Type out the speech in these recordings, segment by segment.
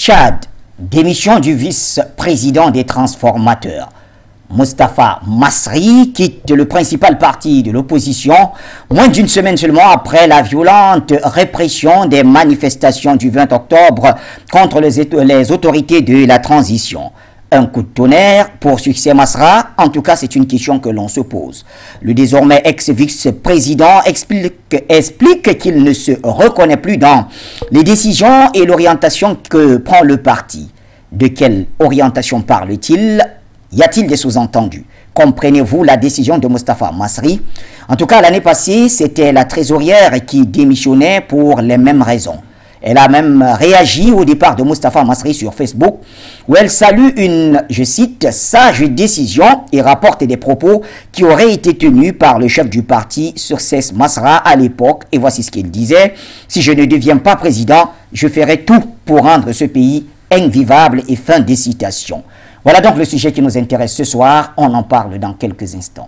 Tchad, démission du vice-président des transformateurs. Moustapha Masri quitte le principal parti de l'opposition moins d'une semaine seulement après la violente répression des manifestations du 20 octobre contre les autorités de la transition. Un coup de tonnerre pour succès Masra? En tout cas, c'est une question que l'on se pose. Le désormais ex-vice-président explique qu'il ne se reconnaît plus dans les décisions et l'orientation que prend le parti. De quelle orientation parle-t-il? Y a-t-il des sous-entendus? Comprenez-vous la décision de Moustapha Masri? En tout cas, l'année passée, c'était la trésorière qui démissionnait pour les mêmes raisons. Elle a même réagi au départ de Moustapha Masri sur Facebook, où elle salue une, je cite, sage décision et rapporte des propos qui auraient été tenus par le chef du parti, Succès Masra, à l'époque. Et voici ce qu'il disait: si je ne deviens pas président, je ferai tout pour rendre ce pays invivable. Et fin des citations. Voilà donc le sujet qui nous intéresse ce soir. On en parle dans quelques instants.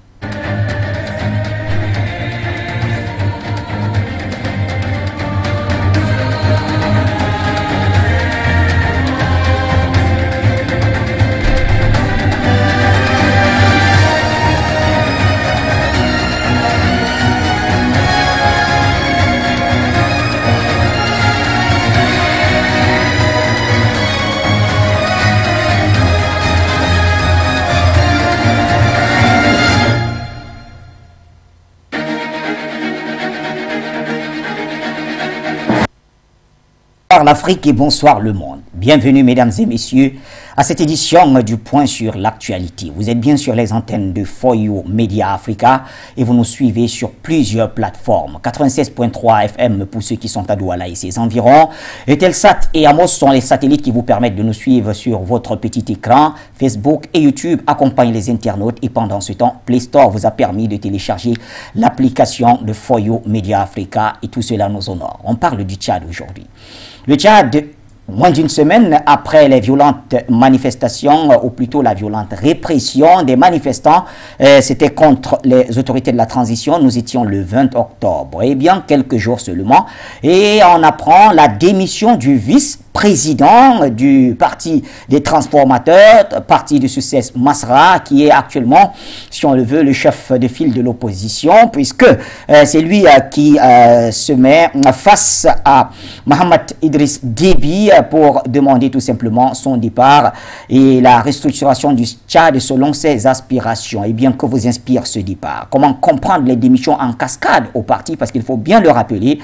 L'Afrique et bonsoir le monde. Bienvenue mesdames et messieurs à cette édition du Point sur l'actualité. Vous êtes bien sur les antennes de Foyo Media Africa et vous nous suivez sur plusieurs plateformes. 96.3 FM pour ceux qui sont à Douala et ses environs. Eutelsat et Amos sont les satellites qui vous permettent de nous suivre sur votre petit écran. Facebook et YouTube accompagnent les internautes et pendant ce temps, Play Store vous a permis de télécharger l'application de Foyo Media Africa et tout cela nous honore. On parle du Tchad aujourd'hui. Le Tchad, moins d'une semaine après les violentes manifestations, ou plutôt la violente répression des manifestants, c'était contre les autorités de la transition, nous étions le 20 octobre. Eh bien, quelques jours seulement, et on apprend la démission du vice-président du parti des transformateurs, parti de Succès Masra, qui est actuellement, si on le veut, le chef de file de l'opposition, puisque c'est lui qui se met face à Mohamed Idriss Déby pour demander tout simplement son départ et la restructuration du Tchad selon ses aspirations. Et bien, que vous inspire ce départ? Comment comprendre les démissions en cascade au parti? Parce qu'il faut bien le rappeler,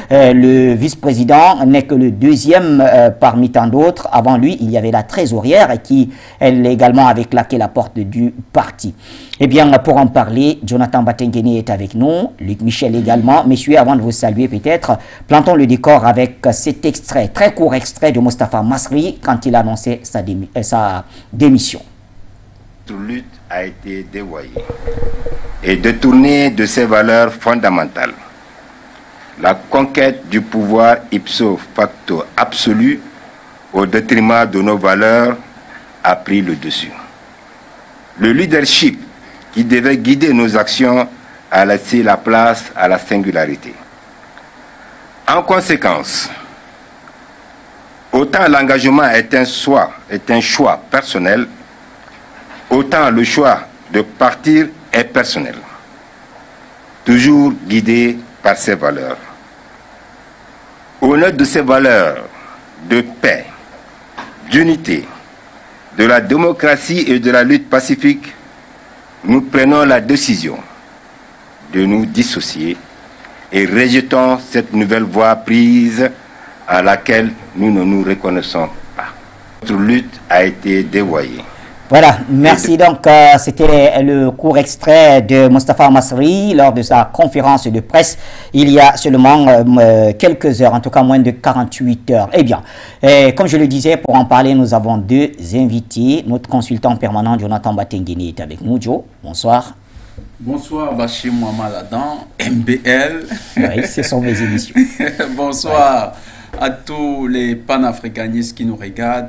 le vice-président n'est que le deuxième parmi tant d'autres. Avant lui, il y avait la trésorière qui, elle également, avait claqué la porte du parti. Eh bien, pour en parler, Jonathan Batengene est avec nous, Luc Michel également. Messieurs, avant de vous saluer peut-être, plantons le décor avec cet extrait, très court extrait de Moustapha Masri quand il annonçait sa démission. Notre lutte a été dévoyée et détournée de ses valeurs fondamentales. La conquête du pouvoir ipso facto absolu au détriment de nos valeurs a pris le dessus. Le leadership qui devait guider nos actions a laissé la place à la singularité. En conséquence, autant l'engagement est un choix personnel, autant le choix de partir est personnel, toujours guidé par ses valeurs. Au nom de ces valeurs de paix, d'unité, de la démocratie et de la lutte pacifique, nous prenons la décision de nous dissocier et rejetons cette nouvelle voie prise à laquelle nous ne nous reconnaissons pas. Notre lutte a été dévoyée. Voilà, merci. Donc, c'était le court extrait de Moustapha Masri lors de sa conférence de presse il y a seulement quelques heures, en tout cas moins de 48 heures. Eh bien, comme je le disais, pour en parler, nous avons deux invités. Notre consultant permanent, Jonathan Batengene, est avec nous. Joe, bonsoir. Bonsoir, Bachir Mohamed Adam, MBL. Oui, ce sont mes émissions. Bonsoir à tous les panafricanistes qui nous regardent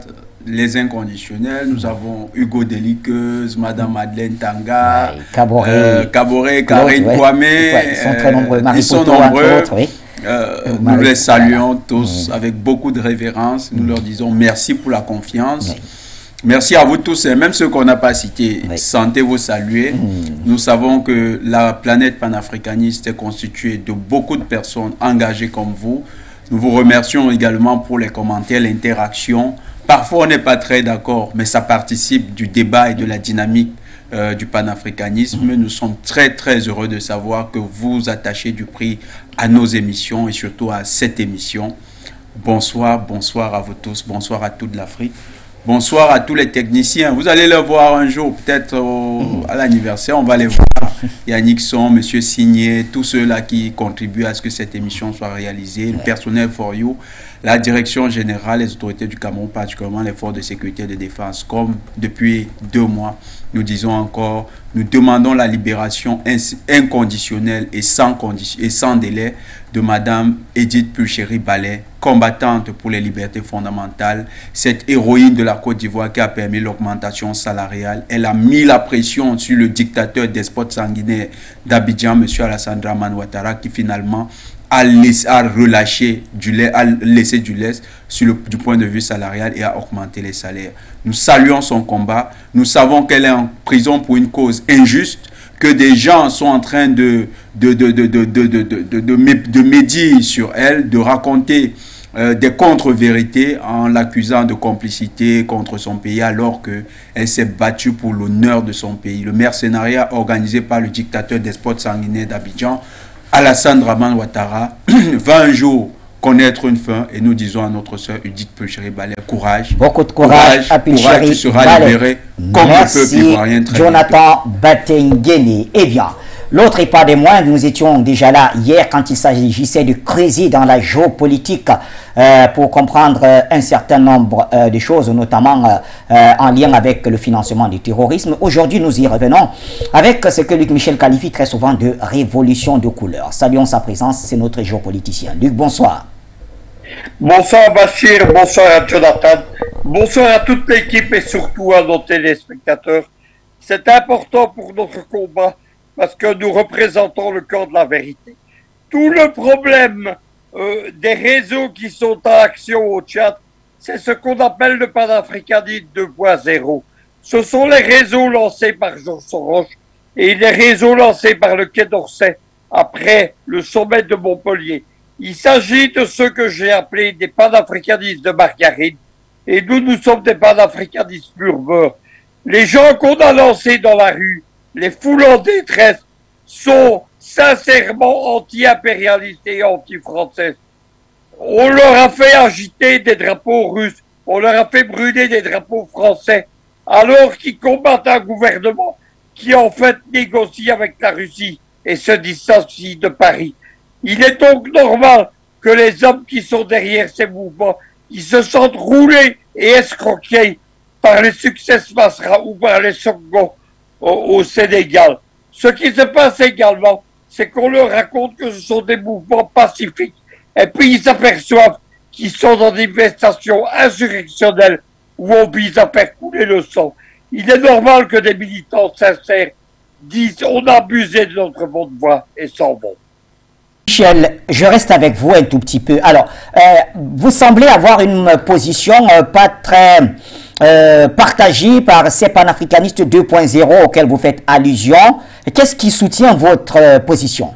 les inconditionnels. Nous avons Hugo Deliqueuse, Madame Madeleine Tanga, Caboret, Karine Kwame. Ils sont très nombreux. Ils sont nombreux. Autres, oui. Nous les saluons tous avec beaucoup de révérence. Nous leur disons merci pour la confiance. Oui. Merci à vous tous, et même ceux qu'on n'a pas cités. Oui. Sentez-vous saluer. Nous savons que la planète panafricaniste est constituée de beaucoup de personnes engagées comme vous. Nous vous remercions également pour les commentaires, l'interaction. Parfois, on n'est pas très d'accord, mais ça participe du débat et de la dynamique du panafricanisme. Nous sommes très, très heureux de savoir que vous attachez du prix à nos émissions et surtout à cette émission. Bonsoir, bonsoir à vous tous, bonsoir à toute l'Afrique. Bonsoir à tous les techniciens. Vous allez le voir un jour, peut-être à l'anniversaire, on va les voir. Yannick Son, Monsieur Signé, tous ceux-là qui contribuent à ce que cette émission soit réalisée, le personnel For You, la direction générale, les autorités du Cameroun, particulièrement les forces de sécurité et de défense. Comme depuis 2 mois, nous disons encore, nous demandons la libération inconditionnelle et sans délai de Madame Edith Pulchéry-Ballet, combattante pour les libertés fondamentales, cette héroïne de la Côte d'Ivoire qui a permis l'augmentation salariale. Elle a mis la pression sur le dictateur despote sanguinaire d'Abidjan, M. Alassane Dramane Ouattara, qui finalement a relâché du lait, a laissé du lait du point de vue salarial et a augmenté les salaires. Nous saluons son combat. Nous savons qu'elle est en prison pour une cause injuste, que des gens sont en train de médire sur elle, de raconter des contre-vérités en l'accusant de complicité contre son pays alors qu'elle s'est battue pour l'honneur de son pays. Le mercenariat organisé par le dictateur despote sanguinaire d'Abidjan, Alassane Dramane Ouattara, va un jour connaître une fin, et nous disons à notre sœur Edith Pulchéry-Ballet, courage. Beaucoup de courage à Pulchéry-Ballet. Tu seras libéré comme le peuple ivoirien. Jonathan Batengene. Eh bien, l'autre et pas des moindres, nous étions déjà là hier quand il s'agissait de creuser dans la géopolitique pour comprendre un certain nombre de choses, notamment en lien avec le financement du terrorisme. Aujourd'hui, nous y revenons avec ce que Luc Michel qualifie très souvent de révolution de couleur. Saluons sa présence, c'est notre géopoliticien. Luc, bonsoir. Bonsoir Bachir, bonsoir à Jonathan, bonsoir à toute l'équipe et surtout à nos téléspectateurs. C'est important pour notre combat parce que nous représentons le camp de la vérité. Tout le problème des réseaux qui sont en action au Tchad, c'est ce qu'on appelle le panafricanisme 2.0. Ce sont les réseaux lancés par Georges Soros et les réseaux lancés par le Quai d'Orsay après le sommet de Montpellier. Il s'agit de ceux que j'ai appelés des panafricanistes de margarine, et nous sommes des panafricanistes pur beurre. Les gens qu'on a lancés dans la rue, les foules en détresse, sont sincèrement anti-impérialistes et anti-français. On leur a fait agiter des drapeaux russes, on leur a fait brûler des drapeaux français, alors qu'ils combattent un gouvernement qui en fait négocie avec la Russie et se distancie de Paris. Il est donc normal que les hommes qui sont derrière ces mouvements, ils se sentent roulés et escroqués par les Success Masra ou par les Songo au Sénégal. Ce qui se passe également, c'est qu'on leur raconte que ce sont des mouvements pacifiques. Et puis ils s'aperçoivent qu'ils sont dans des manifestations insurrectionnelles où on vise à faire couler le sang. Il est normal que des militants sincères disent on a abusé de notre bonne voix et s'en vont. Michel, je reste avec vous un tout petit peu. Alors, vous semblez avoir une position pas très partagée par ces panafricanistes 2.0 auxquels vous faites allusion. Qu'est-ce qui soutient votre position?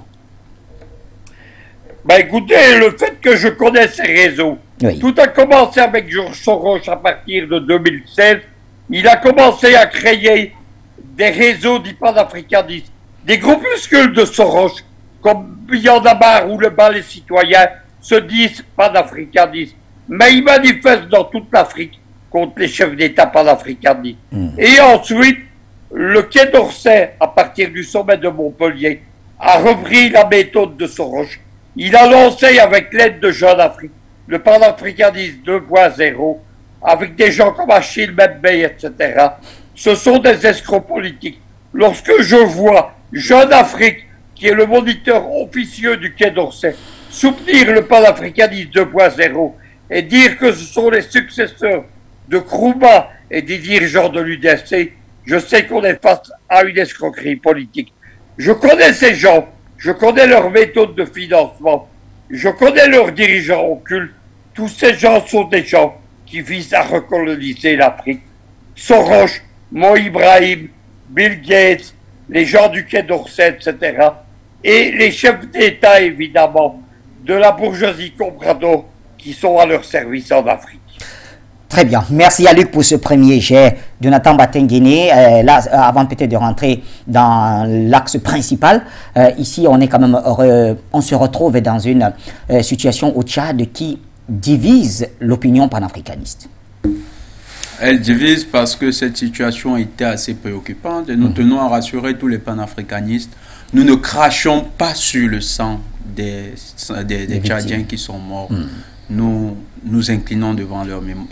Ben écoutez, le fait que je connais ces réseaux, oui. Tout a commencé avec Georges Soros à partir de 2016. Il a commencé à créer des réseaux dits panafricanistes, des groupuscules de Soros, comme Yandamar ou le bas les citoyens se disent panafricanistes. Mais ils manifestent dans toute l'Afrique contre les chefs d'État panafricanistes. Et ensuite, le Quai d'Orsay, à partir du sommet de Montpellier, a repris la méthode de Soros. Il a lancé avec l'aide de Jeune Afrique le panafricanisme 2.0 avec des gens comme Achille Mbembe, etc. Ce sont des escrocs politiques. Lorsque je vois Jeune Afrique, qui est le moniteur officieux du Quai d'Orsay, soutenir le panafricanisme 2.0 et dire que ce sont les successeurs de Krouba et des dirigeants de l'UDFC, je sais qu'on est face à une escroquerie politique. Je connais ces gens, je connais leurs méthodes de financement, je connais leurs dirigeants occultes. Tous ces gens sont des gens qui visent à recoloniser l'Afrique. Soros, Mo Ibrahim, Bill Gates, les gens du Quai d'Orsay, etc. Et les chefs d'État, évidemment, de la bourgeoisie comprador qui sont à leur service en Afrique. Très bien. Merci à Luc pour ce premier jet. Jonathan Batenguene, là, avant peut-être de rentrer dans l'axe principal, ici, on est quand même on se retrouve dans une situation au Tchad qui divise l'opinion panafricaniste. Elle divise parce que cette situation était assez préoccupante et nous tenons à rassurer tous les panafricanistes. Nous ne crachons pas sur le sang des Tchadiens qui sont morts. Nous nous inclinons devant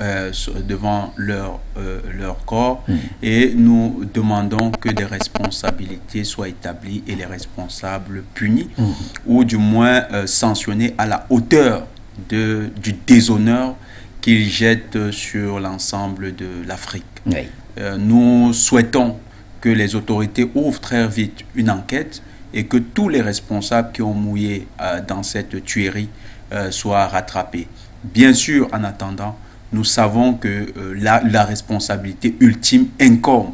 leur corps et nous demandons que des responsabilités soient établies et les responsables punis ou du moins sanctionnés à la hauteur du déshonneur qu'ils jettent sur l'ensemble de l'Afrique. Oui. Nous souhaitons que les autorités ouvrent très vite une enquête et que tous les responsables qui ont mouillé dans cette tuerie soient rattrapés. Bien sûr, en attendant, nous savons que la responsabilité ultime incombe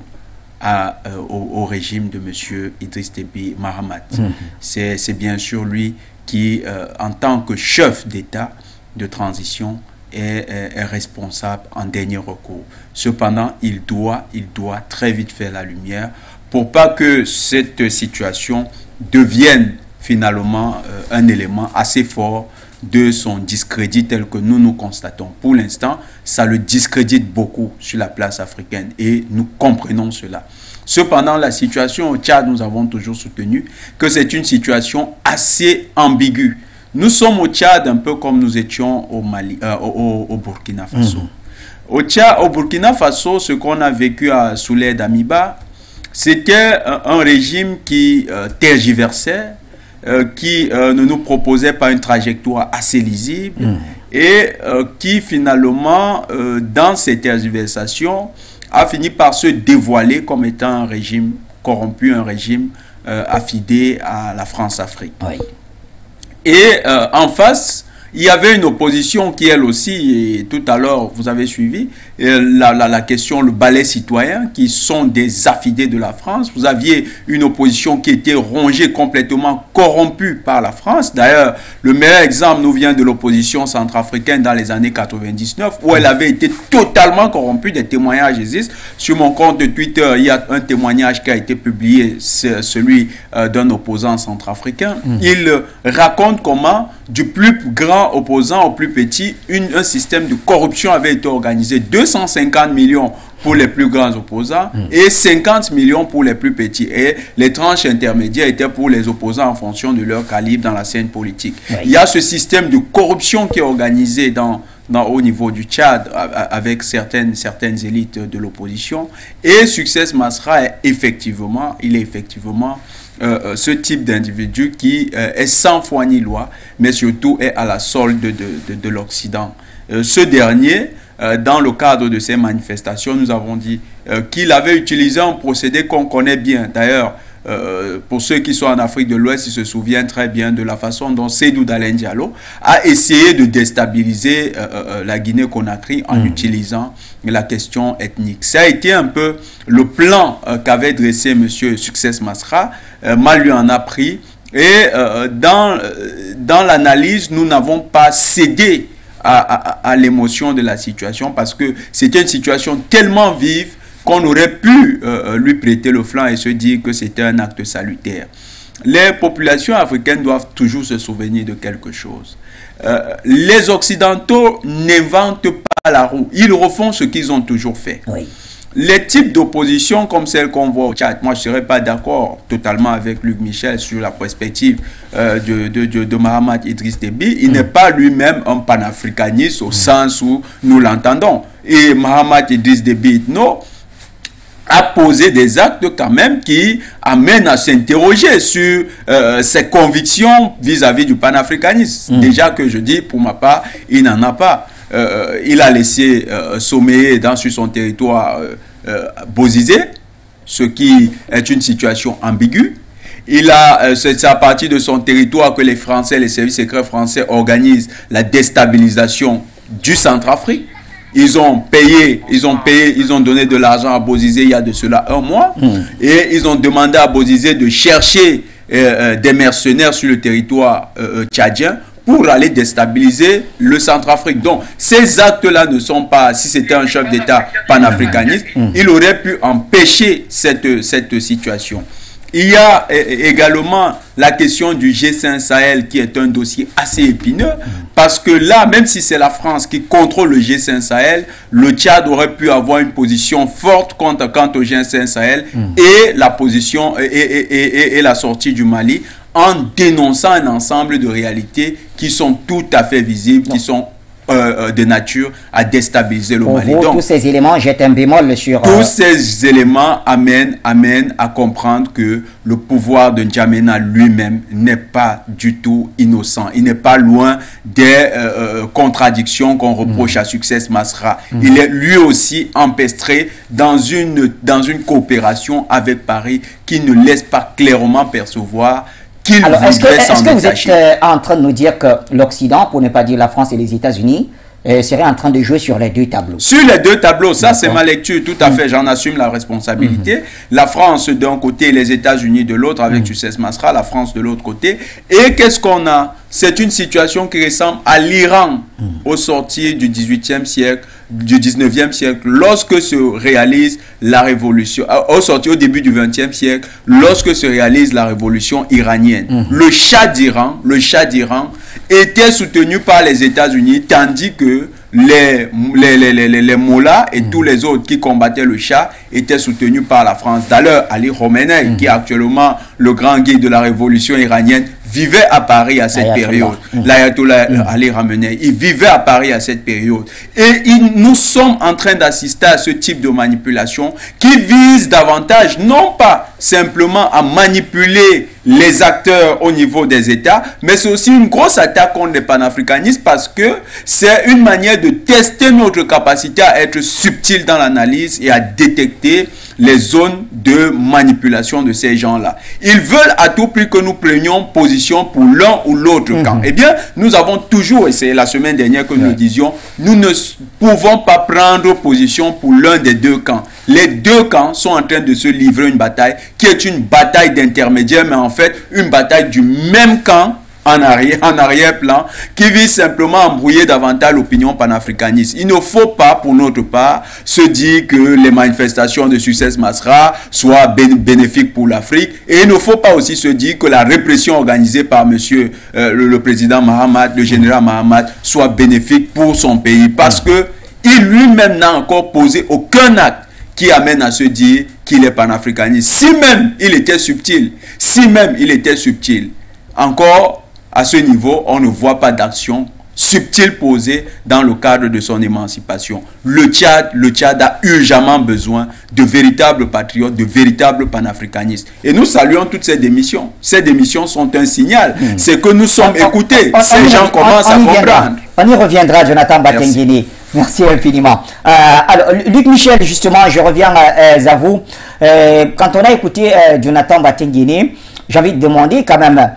au régime de M. Idriss Déby Mahamat. C'est bien sûr lui qui, en tant que chef d'État de transition, est responsable en dernier recours. Cependant, il doit très vite faire la lumière pour pas que cette situation devienne finalement un élément assez fort de son discrédit tel que nous constatons. Pour l'instant, ça le discrédite beaucoup sur la place africaine et nous comprenons cela. Cependant, la situation au Tchad, nous avons toujours soutenu que c'est une situation assez ambiguë. Nous sommes au Tchad un peu comme nous étions au Mali, au Burkina Faso. Au Burkina Faso, ce qu'on a vécu à Souley d'Amiba, c'était un régime qui tergiversait, qui ne nous proposait pas une trajectoire assez lisible et qui finalement, dans ces tergiversations, a fini par se dévoiler comme étant un régime corrompu, un régime affidé à la France-Afrique. Oui. Et en face, il y avait une opposition qui, elle aussi, et tout à l'heure, vous avez suivi, la question, le ballet citoyen, qui sont des affidés de la France. Vous aviez une opposition qui était rongée, complètement corrompue par la France. D'ailleurs, le meilleur exemple nous vient de l'opposition centrafricaine dans les années 99, où elle avait été totalement corrompue. Des témoignages existent. Sur mon compte de Twitter, il y a un témoignage qui a été publié, c'est celui d'un opposant centrafricain. Il raconte comment, du plus grand opposant au plus petit, un système de corruption avait été organisé. 250 millions pour les plus grands opposants et 50 millions pour les plus petits. Et les tranches intermédiaires étaient pour les opposants en fonction de leur calibre dans la scène politique. Oui. Il y a ce système de corruption qui est organisé au niveau du Tchad avec certaines élites de l'opposition. Et Succès Masra est effectivement ce type d'individu qui est sans foi ni loi, mais surtout est à la solde de l'Occident. Ce dernier, dans le cadre de ces manifestations, nous avons dit qu'il avait utilisé un procédé qu'on connaît bien. D'ailleurs, pour ceux qui sont en Afrique de l'Ouest, ils se souviennent très bien de la façon dont Seydou Dalein Diallo a essayé de déstabiliser la Guinée-Conakry en utilisant la question ethnique. Ça a été un peu le plan qu'avait dressé M. Succès Masra. Mal lui en a pris. Et dans l'analyse, nous n'avons pas cédé à l'émotion de la situation parce que c'était une situation tellement vive qu'on aurait pu lui prêter le flanc et se dire que c'était un acte salutaire. Les populations africaines doivent toujours se souvenir de quelque chose. Les Occidentaux n'inventent pas la roue. Ils refont ce qu'ils ont toujours fait. Oui. Les types d'opposition comme celle qu'on voit au Tchad, moi je ne serais pas d'accord totalement avec Luc Michel sur la perspective de Mahamat Idriss Déby. Il n'est pas lui-même un panafricaniste au sens où nous l'entendons. Et Mahamat Idriss Déby a posé des actes quand même qui amènent à s'interroger sur ses convictions vis-à-vis du panafricanisme. Déjà que je dis, pour ma part, il n'en a pas. il a laissé sommeiller sur son territoire Bozizé, ce qui est une situation ambiguë. C'est à partir de son territoire que les Français, les services secrets français organisent la déstabilisation du Centrafrique. Ils ont donné de l'argent à Bozizé il y a de cela 1 mois. Et ils ont demandé à Bozizé de chercher des mercenaires sur le territoire tchadien pour aller déstabiliser le Centrafrique. Donc, ces actes-là ne sont pas, si c'était un chef d'État panafricaniste, il aurait pu empêcher cette situation. Il y a également la question du G5 Sahel qui est un dossier assez épineux parce que là, même si c'est la France qui contrôle le G5 Sahel, le Tchad aurait pu avoir une position forte quant au G5 Sahel et la position et la sortie du Mali en dénonçant un ensemble de réalités qui sont tout à fait visibles, qui sont de nature à déstabiliser le Mali. Donc, tous ces éléments jettent un bémol sur... Tous ces éléments amènent à comprendre que le pouvoir de N'Djamena lui-même n'est pas du tout innocent. Il n'est pas loin des contradictions qu'on reproche à Success Masra. Il est lui aussi empêtré dans une coopération avec Paris qui ne laisse pas clairement percevoir. Alors, est-ce que vous êtes en train de nous dire que l'Occident, pour ne pas dire la France et les États-Unis, serait en train de jouer sur les deux tableaux? Sur les deux tableaux, ça c'est ma lecture, tout à fait, j'en assume la responsabilité. La France d'un côté et les États-Unis de l'autre, avec Success Masra, la France de l'autre côté. Et qu'est-ce qu'on a? C'est une situation qui ressemble à l'Iran au sortir du 18e siècle, du 19e siècle, lorsque se réalise la révolution, au début du 20e siècle, lorsque se réalise la révolution iranienne. Le Shah d'Iran était soutenu par les États-Unis, tandis que les mollahs et tous les autres qui combattaient le Shah étaient soutenus par la France. D'ailleurs, Ali Khamenei, qui est actuellement le grand guide de la révolution iranienne, vivait à Paris à cette période. L'ayatollah Ali Khamenei, il vivait à Paris à cette période. Et nous sommes en train d'assister à ce type de manipulation qui vise davantage, non pas simplement à manipuler les acteurs au niveau des États, mais c'est aussi une grosse attaque contre les panafricanistes parce que c'est une manière de tester notre capacité à être subtil dans l'analyse et à détecter les zones de manipulation de ces gens-là. Ils veulent à tout prix que nous prenions position pour l'un ou l'autre camp. Eh bien, nous avons toujours, et c'est la semaine dernière que nous le disions, nous ne pouvons pas prendre position pour l'un des deux camps. Les deux camps sont en train de se livrer une bataille qui est une bataille d'intermédiaire, mais en fait une bataille du même camp en arrière-plan, qui vise simplement à embrouiller davantage l'opinion panafricaniste. Il ne faut pas, pour notre part, se dire que les manifestations de Success Masra soient bénéfiques pour l'Afrique, et il ne faut pas aussi se dire que la répression organisée par monsieur le président Mahamat, le général Mahamat, soit bénéfique pour son pays, parce que il lui-même n'a encore posé aucun acte qui amène à se dire qu'il est panafricaniste. Si même il était subtil, encore à ce niveau, on ne voit pas d'action subtile posée dans le cadre de son émancipation. Le Tchad a urgemment besoin de véritables patriotes, de véritables panafricanistes. Et nous saluons toutes ces démissions. Ces démissions sont un signal. C'est que nous sommes écoutés. Ces gens commencent à comprendre. On y reviendra, Jonathan Batengene. Merci infiniment. Alors, Luc Michel, justement, je reviens à vous. Quand on a écouté Jonathan Batengene, j'ai envie de demander quand même,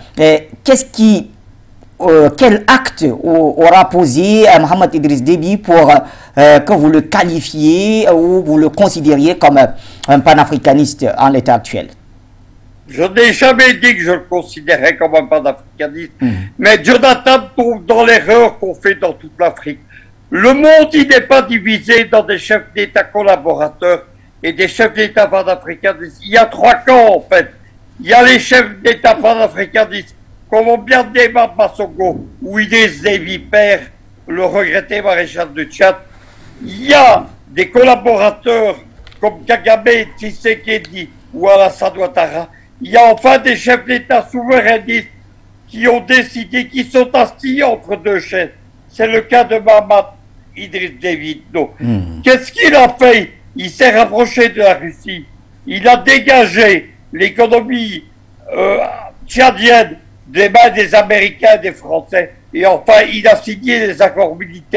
quel acte aura posé Mohamed Idriss Déby pour que vous le qualifiez ou vous le considériez comme un panafricaniste en l'état actuel? Je n'ai jamais dit que je le considérais comme un panafricaniste, mais Jonathan tombe dans l'erreur qu'on fait dans toute l'Afrique. Le monde, il n'est pas divisé dans des chefs d'État collaborateurs et des chefs d'État panafricanistes. Il y a 3 camps, en fait. Il y a les chefs d'État panafricanistes, comme bien Demba Bassongo, ou Idriss Déby père, le regretté maréchal de Tchad. Il y a des collaborateurs comme Kagame, Tshisekedi ou Alassane Ouattara. Il y a enfin des chefs d'État souverainistes qui ont décidé, qui sont assis entre deux chaises. C'est le cas de Mohamed Idriss Déby. Qu'est-ce qu'il a fait? Il s'est rapproché de la Russie. Il a dégagé l'économie tchadienne des mains des Américains et des Français. Et enfin, il a signé des accords militaires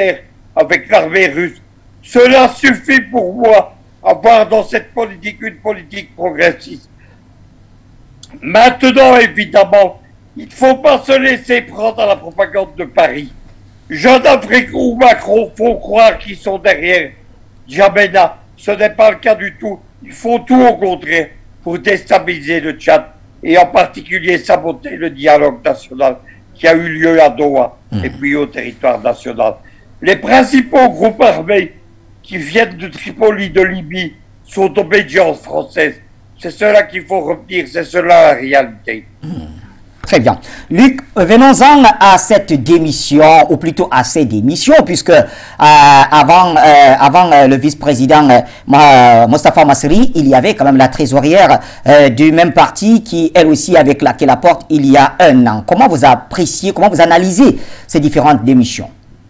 avec l'armée russe. Cela suffit pour moi à voir dans cette politique une politique progressiste. Maintenant, évidemment, il ne faut pas se laisser prendre à la propagande de Paris. Jeune Afrique ou Macron font croire qu'ils sont derrière N'Djamena. Ce n'est pas le cas du tout. Il faut tout au contraire pour déstabiliser le Tchad et en particulier saboter le dialogue national qui a eu lieu à Doha et puis au territoire national. Les principaux groupes armés qui viennent de Tripoli, de Libye, sont d'obédience française. C'est cela qu'il faut retenir, c'est cela la réalité. Très bien. Luc, venons-en à cette démission, ou plutôt à ces démissions, puisque avant le vice-président Mostafa Masseri, il y avait quand même la trésorière du même parti qui, elle aussi, avait claqué la porte il y a un an. Comment vous appréciez, comment vous analysez ces différentes démissions?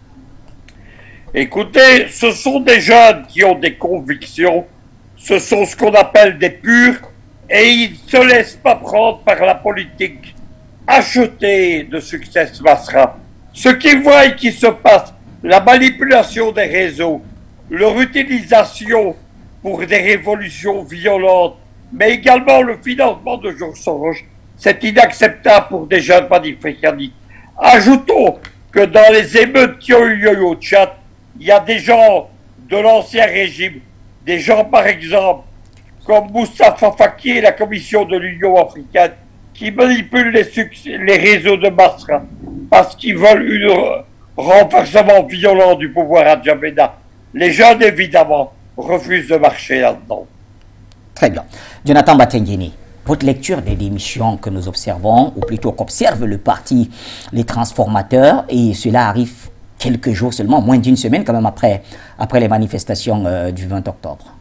Écoutez, ce sont des jeunes qui ont des convictions, ce sont ce qu'on appelle des purs, et ils ne se laissent pas prendre par la politique achetée de Success Masra. Ce qu'ils voient et qui se passe, la manipulation des réseaux, leur utilisation pour des révolutions violentes, mais également le financement de Georges Soros, c'est inacceptable pour des jeunes panafricanistes. Ajoutons que dans les émeutes qui ont eu lieu au Tchad, il y a des gens de l'ancien régime, des gens par exemple comme Moustapha Faki et la Commission de l'Union africaine qui manipulent les réseaux de Masra parce qu'ils veulent un renversement violent du pouvoir à N'Djamena. Les jeunes, évidemment, refusent de marcher là-dedans. Très bien. Jonathan Batengeni, votre lecture des démissions que nous observons, ou plutôt qu'observe le parti Les Transformateurs, et cela arrive quelques jours seulement, moins d'une semaine quand même après les manifestations du 20 octobre.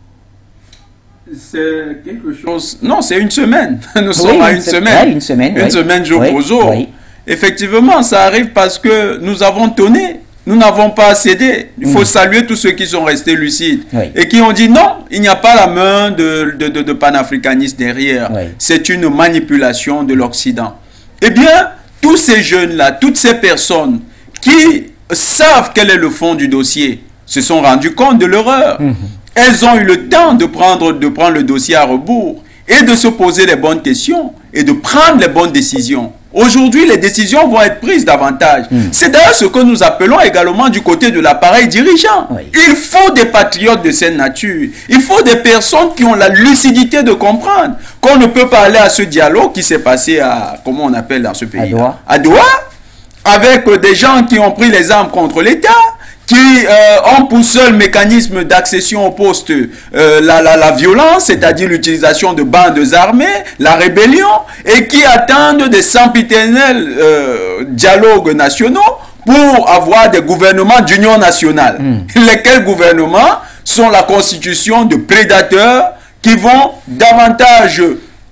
C'est quelque chose... Non, c'est une semaine. Nous sommes à une semaine. Ouais, une semaine. Une semaine jour pour jour. Oui. Effectivement, ça arrive parce que nous avons tonné. Nous n'avons pas cédé. Il faut saluer tous ceux qui sont restés lucides et qui ont dit non, il n'y a pas la main de panafricanistes derrière. C'est une manipulation de l'Occident. Eh bien, tous ces jeunes-là, toutes ces personnes qui savent quel est le fond du dossier se sont rendus compte de l'erreur. Elles ont eu le temps de prendre le dossier à rebours et de se poser les bonnes questions et de prendre les bonnes décisions. Aujourd'hui, les décisions vont être prises davantage. C'est d'ailleurs ce que nous appelons également du côté de l'appareil dirigeant. Il faut des patriotes de cette nature. Il faut des personnes qui ont la lucidité de comprendre qu'on ne peut pas aller à ce dialogue qui s'est passé à, comment on appelle dans ce pays, à Doha, avec des gens qui ont pris les armes contre l'État, qui ont pour seul mécanisme d'accession au poste la violence, c'est-à-dire l'utilisation de bandes armées, la rébellion, et qui attendent des sempiternels dialogues nationaux pour avoir des gouvernements d'union nationale. Lesquels gouvernements sont la constitution de prédateurs qui vont davantage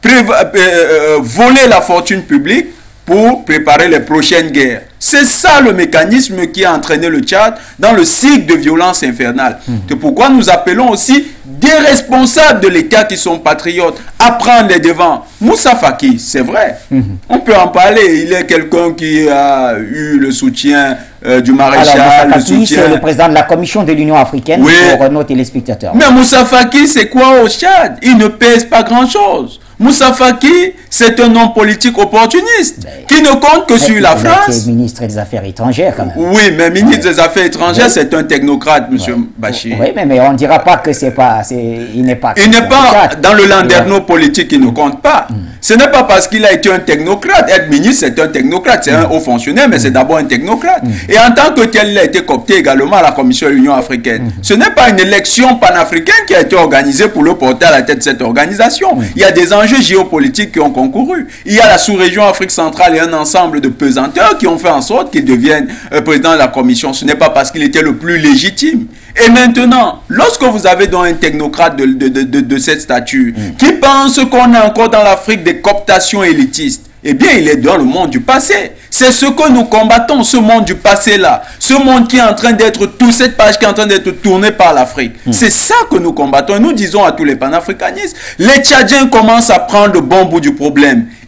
voler la fortune publique pour préparer les prochaines guerres. C'est ça le mécanisme qui a entraîné le Tchad dans le cycle de violence infernale. C'est pourquoi nous appelons aussi des responsables de l'État qui sont patriotes à prendre les devants. Moussa Faki, c'est vrai, on peut en parler. Il est quelqu'un qui a eu le soutien du maréchal. Alors, Moussa Faki, c'est le président de la Commission de l'Union africaine pour nos téléspectateurs. Mais Moussa Faki, c'est quoi au Tchad? Il ne pèse pas grand-chose. Moussa Faki, c'est un homme politique opportuniste qui ne compte que sur la France. Il est ministre des Affaires étrangères quand même. Oui, mais ministre des Affaires étrangères, c'est un technocrate, monsieur Bachir. Oui, mais on ne dira pas que c'est pas... Il n'est pas... Il n'est pas dans le landerneau politique, il ne compte pas. Ce n'est pas parce qu'il a été un technocrate. Être ministre, c'est un technocrate. C'est un haut fonctionnaire, mais c'est d'abord un technocrate. Et en tant que tel, il a été coopté également à la Commission de l'Union africaine. Ce n'est pas une élection panafricaine qui a été organisée pour le porter à la tête de cette organisation. Il y a des enjeux géopolitiques qui ont concouru. Il y a la sous-région Afrique centrale et un ensemble de pesanteurs qui ont fait en sorte qu'il devienne président de la Commission. Ce n'est pas parce qu'il était le plus légitime. Et maintenant, lorsque vous avez donc un technocrate de cette stature qui pense qu'on est encore dans l'Afrique des cooptations élitistes, eh bien, il est dans le monde du passé. C'est ce que nous combattons, ce monde du passé-là. Ce monde qui est en train d'être, toute cette page qui est en train d'être tournée par l'Afrique. C'est ça que nous combattons. Et nous disons à tous les panafricanistes, les Tchadiens commencent à prendre le bon bout du problème.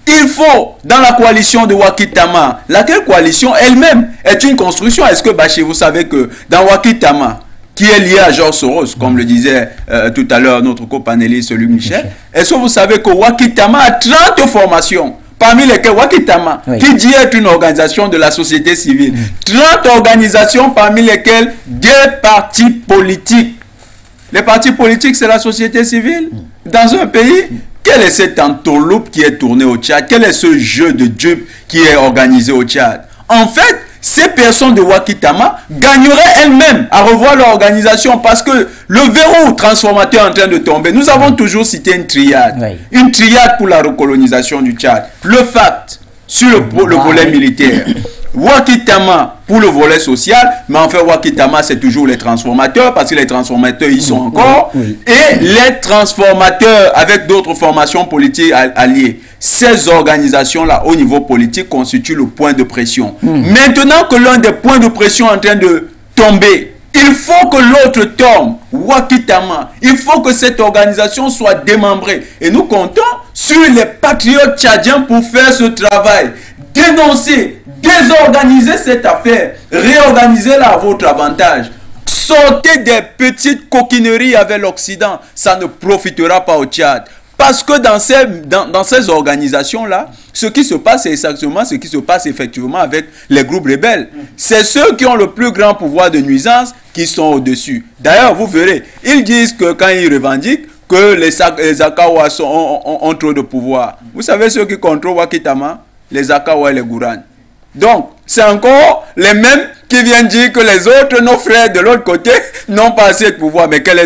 Il faut, dans la coalition de Wakitama, laquelle coalition elle-même est une construction. Est-ce que Bachir, vous savez que dans Wakitama, qui est lié à Georges Soros, comme le disait tout à l'heure notre copanéliste Luc Michel, est-ce que vous savez que Wakitama a 30 formations, parmi lesquelles Wakitama, qui dit être une organisation de la société civile, 30 organisations parmi lesquelles des partis politiques. Les partis politiques, c'est la société civile. Dans un pays, quelle est cette entourloupe qui est tournée au Tchad? Quel est ce jeu de dupes qui est organisé au Tchad? En fait, ces personnes de Wakitama gagneraient elles-mêmes à revoir leur organisation parce que le verrou transformateur est en train de tomber. Nous avons toujours cité une triade. Une triade pour la recolonisation du Tchad. Le FACT sur le volet militaire. Wakitama pour le volet social, mais en fait Wakitama c'est toujours les transformateurs parce que les transformateurs ils sont encore et les transformateurs avec d'autres formations politiques alliées. Ces organisations-là au niveau politique constituent le point de pression. Maintenant que l'un des points de pression est en train de tomber, il faut que l'autre tombe, Wakitama. Il faut que cette organisation soit démembrée. Et nous comptons sur les patriotes tchadiens pour faire ce travail. Dénoncer, désorganiser cette affaire, réorganiser-la à votre avantage. Sortez des petites coquineries avec l'Occident, ça ne profitera pas au Tchad. Parce que dans ces organisations-là, ce qui se passe, c'est exactement ce qui se passe effectivement avec les groupes rebelles. C'est ceux qui ont le plus grand pouvoir de nuisance qui sont au-dessus. D'ailleurs, vous verrez, ils disent que quand ils revendiquent, que les Akawa ont trop de pouvoir. Vous savez ceux qui contrôlent Wakitama? Les Akawa et les Gourans. Donc, c'est encore les mêmes qui viennent dire que les autres, nos frères de l'autre côté, n'ont pas assez de pouvoir. Mais quel est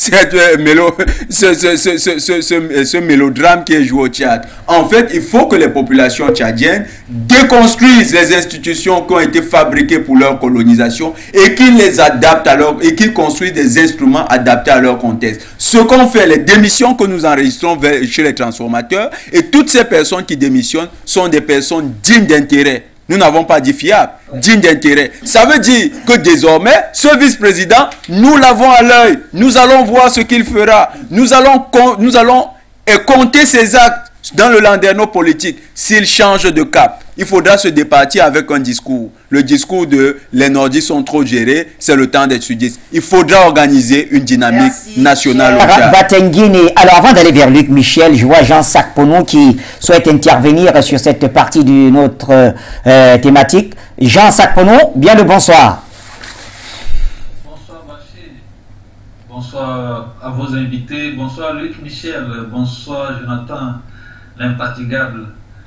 ce mélodrame qui est joué au Tchad? En fait, il faut que les populations tchadiennes déconstruisent les institutions qui ont été fabriquées pour leur colonisation et qu'ils les adaptent et qu'ils construisent des instruments adaptés à leur contexte. Ce qu'on fait, les démissions que nous enregistrons chez les transformateurs, et toutes ces personnes qui démissionnent sont des personnes dignes d'intérêt. Nous n'avons pas dit fiable, digne d'intérêt. Ça veut dire que désormais, ce vice-président, nous l'avons à l'œil. Nous allons voir ce qu'il fera. Nous allons compter ses actes dans le landerneau politique. S'il change de cap, il faudra se départir avec un discours. Le discours de les Nordistes sont trop gérés, c'est le temps d'être sudistes. Il faudra organiser une dynamique nationale au Tchad. Alors avant d'aller vers Luc Michel, je vois Jean Sakponou qui souhaite intervenir sur cette partie de notre thématique. Jean Sakponou, bien le bonsoir. Bonsoir Bachir, bonsoir à vos invités, bonsoir Luc Michel, bonsoir Jonathan, l'infatigable.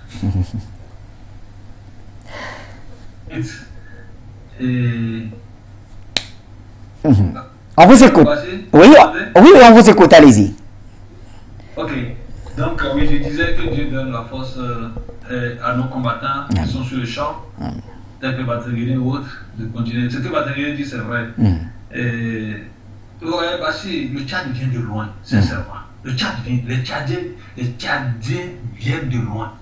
On vous écoute. Oui, on vous écoute, allez-y. Ok, donc oui, je disais que Dieu donne la force à nos combattants qui sont sur le champ, tels que Bateguini ou autres, de continuer. Ce que Bateguini dit, c'est vrai. Ouais, Bachir, le Tchad vient de loin, sincèrement. Les Tchadiens viennent de loin.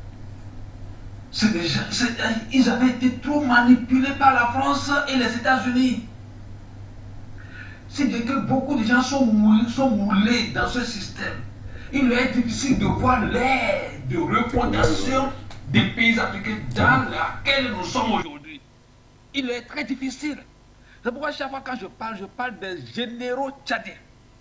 Ils avaient été trop manipulés par la France et les États-Unis. C'est-à-dire que beaucoup de gens sont moulés dans ce système. Il est difficile de voir l'aide de refondation des pays africains dans laquelle nous sommes aujourd'hui. Il est très difficile. C'est pourquoi chaque fois quand je parle des généraux tchadiens.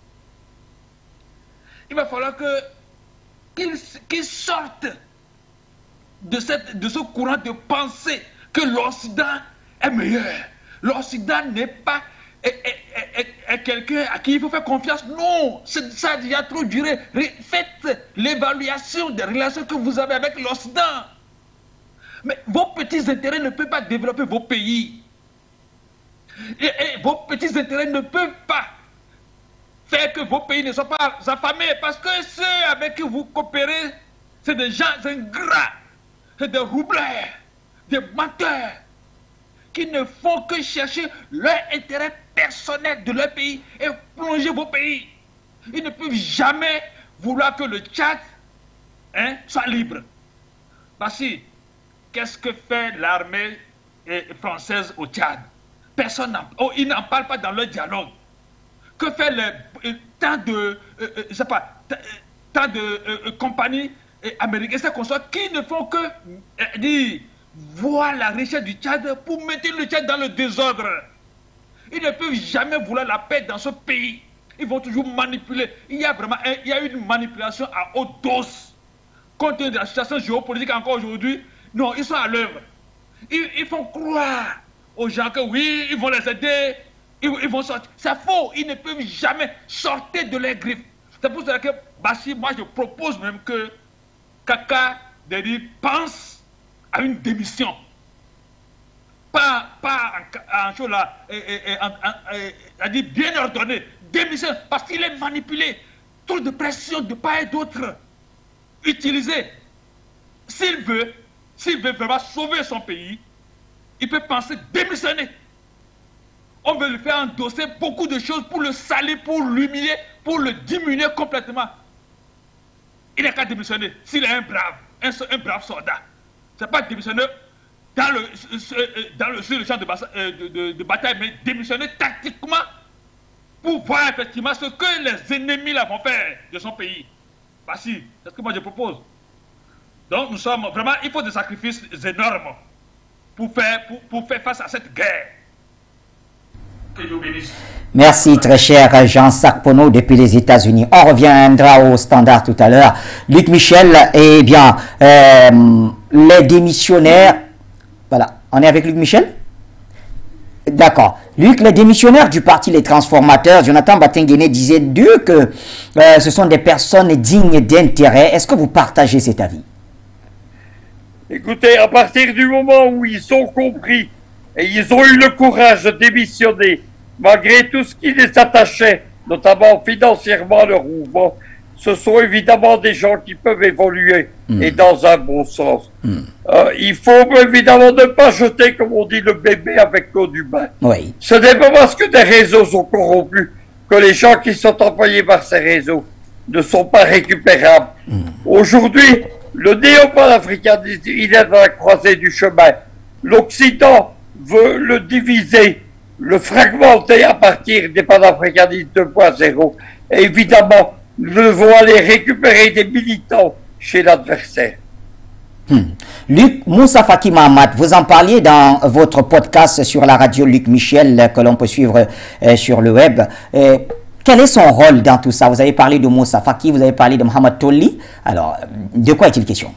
Il va falloir qu'ils sortent de ce courant de pensée que l'Occident est meilleur. L'Occident n'est pas est quelqu'un à qui il faut faire confiance. Non, ça a déjà trop duré. Faites l'évaluation des relations que vous avez avec l'Occident. Mais vos petits intérêts ne peuvent pas développer vos pays. Et vos petits intérêts ne peuvent pas faire que vos pays ne soient pas affamés. Parce que ceux avec qui vous coopérez, c'est des gens ingrats. C'est des roubleurs, des menteurs, qui ne font que chercher leur intérêt personnel de leur pays et plonger vos pays. Ils ne peuvent jamais vouloir que le Tchad soit libre. Voici, qu'est-ce que fait l'armée française au Tchad? Personne ils n'en parlent pas dans leur dialogue. Que fait tant de compagnies américains, ces consorts qui ne font que dire, voir la richesse du Tchad pour mettre le Tchad dans le désordre. Ils ne peuvent jamais vouloir la paix dans ce pays. Ils vont toujours manipuler. Il y a une manipulation à haute dose. Compte tenu de la situation géopolitique encore aujourd'hui, non, ils sont à l'œuvre. Ils font croire aux gens que oui, ils vont les aider, ils vont sortir. C'est faux, ils ne peuvent jamais sortir de leurs griffes. C'est pour cela que, Bachir, moi je propose même que Kaka pense à une démission. Pas en chose là, bien ordonné. Démission, parce qu'il est manipulé. Trop de pression de part et d'autre. Utilisé. S'il veut vraiment sauver son pays, il peut penser démissionner. On veut lui faire endosser beaucoup de choses pour le salir, pour l'humilier, pour le diminuer complètement. Il n'a qu'à démissionner s'il est un brave soldat. C'est pas démissionner sur le champ de bataille, mais démissionner tactiquement pour voir effectivement ce que les ennemis là vont faire de son pays. Voici, c'est ce que moi je propose. Donc nous sommes vraiment, il faut des sacrifices énormes pour faire face à cette guerre. Que Dieu bénisse. Merci très cher Jean Sarpono depuis les États-Unis. On reviendra au standard tout à l'heure. Luc Michel, eh bien, les démissionnaires. Voilà, on est avec Luc Michel? D'accord. Luc, les démissionnaires du parti Les Transformateurs, Jonathan Batenguene disait d'eux que ce sont des personnes dignes d'intérêt. Est-ce que vous partagez cet avis? Écoutez, à partir du moment où ils ont compris et ils ont eu le courage de démissionner, malgré tout ce qui les attachait, notamment financièrement à leur mouvement, ce sont évidemment des gens qui peuvent évoluer et dans un bon sens. Il faut évidemment ne pas jeter, comme on dit, le bébé avec l'eau du bain. Oui. Ce n'est pas parce que des réseaux sont corrompus que les gens qui sont employés par ces réseaux ne sont pas récupérables. Aujourd'hui, le néo-panafricanisme, il est à la croisée du chemin. L'Occident veut le diviser, le fragmenter à partir des panafricanistes 2.0. Et évidemment, nous devons aller récupérer des militants chez l'adversaire. Luc, Moussa Faki Mahamat, vous en parliez dans votre podcast sur la radio Luc Michel que l'on peut suivre sur le web. Quel est son rôle dans tout ça? Vous avez parlé de Moussa Faki, vous avez parlé de Mohamed Tolli. Alors, de quoi est-il question?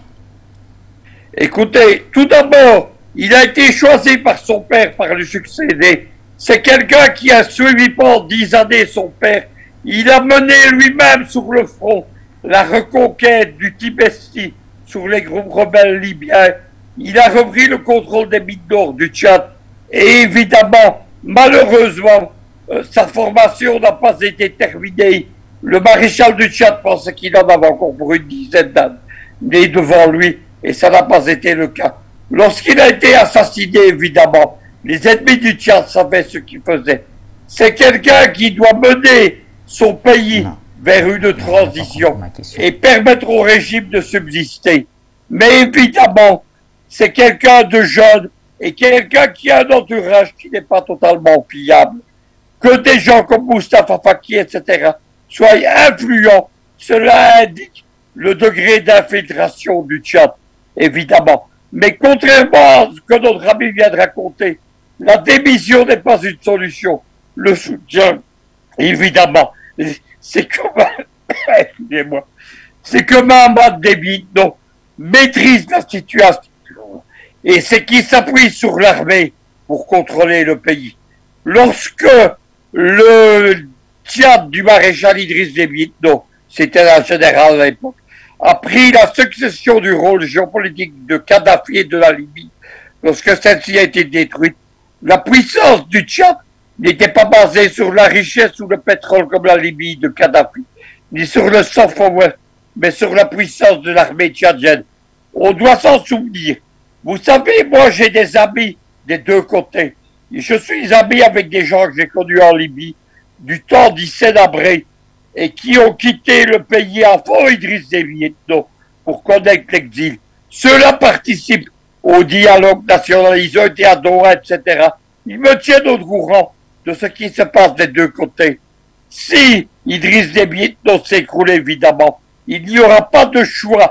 Écoutez, tout d'abord, il a été choisi par son père, par le succédé. C'est quelqu'un qui a suivi pendant 10 années son père. Il a mené lui-même sur le front la reconquête du Tibesti sur les groupes rebelles libyens. Il a repris le contrôle des mines d'or du Tchad. Et évidemment, malheureusement, sa formation n'a pas été terminée. Le maréchal du Tchad pensait qu'il en avait encore pour une dizaine d'années devant lui, et ça n'a pas été le cas. Lorsqu'il a été assassiné, évidemment, les ennemis du Tchad savaient ce qu'il faisait. C'est quelqu'un qui doit mener son pays vers une transition et permettre au régime de subsister. Mais évidemment, c'est quelqu'un de jeune et quelqu'un qui a un entourage qui n'est pas totalement fiable. Que des gens comme Moustapha Faki, etc., soient influents, cela indique le degré d'infiltration du Tchad, évidemment. Mais contrairement à ce que notre ami vient de raconter, la démission n'est pas une solution. Le soutien, évidemment, c'est comme excusez-moi, c'est que Mahamat Déby maîtrise la situation et c'est qu'il s'appuie sur l'armée pour contrôler le pays. Lorsque le Tchad du maréchal Idriss Déby, c'était un général à l'époque, a pris la succession du rôle géopolitique de Kadhafi et de la Libye, lorsque celle-ci a été détruite, la puissance du Tchad n'était pas basée sur la richesse ou le pétrole comme la Libye de Kadhafi, ni sur le software, mais sur la puissance de l'armée tchadienne. On doit s'en souvenir. Vous savez, moi j'ai des amis des deux côtés. Je suis ami avec des gens que j'ai connus en Libye, du temps d'Hissène Habré, et qui ont quitté le pays avant Idriss Déby pour connaître l'exil. Ceux-là participent au dialogue national, ils ont été à Doha, etc. Ils me tiennent au courant de ce qui se passe des deux côtés. Si Idriss Déby s'écroule, évidemment, il n'y aura pas de choix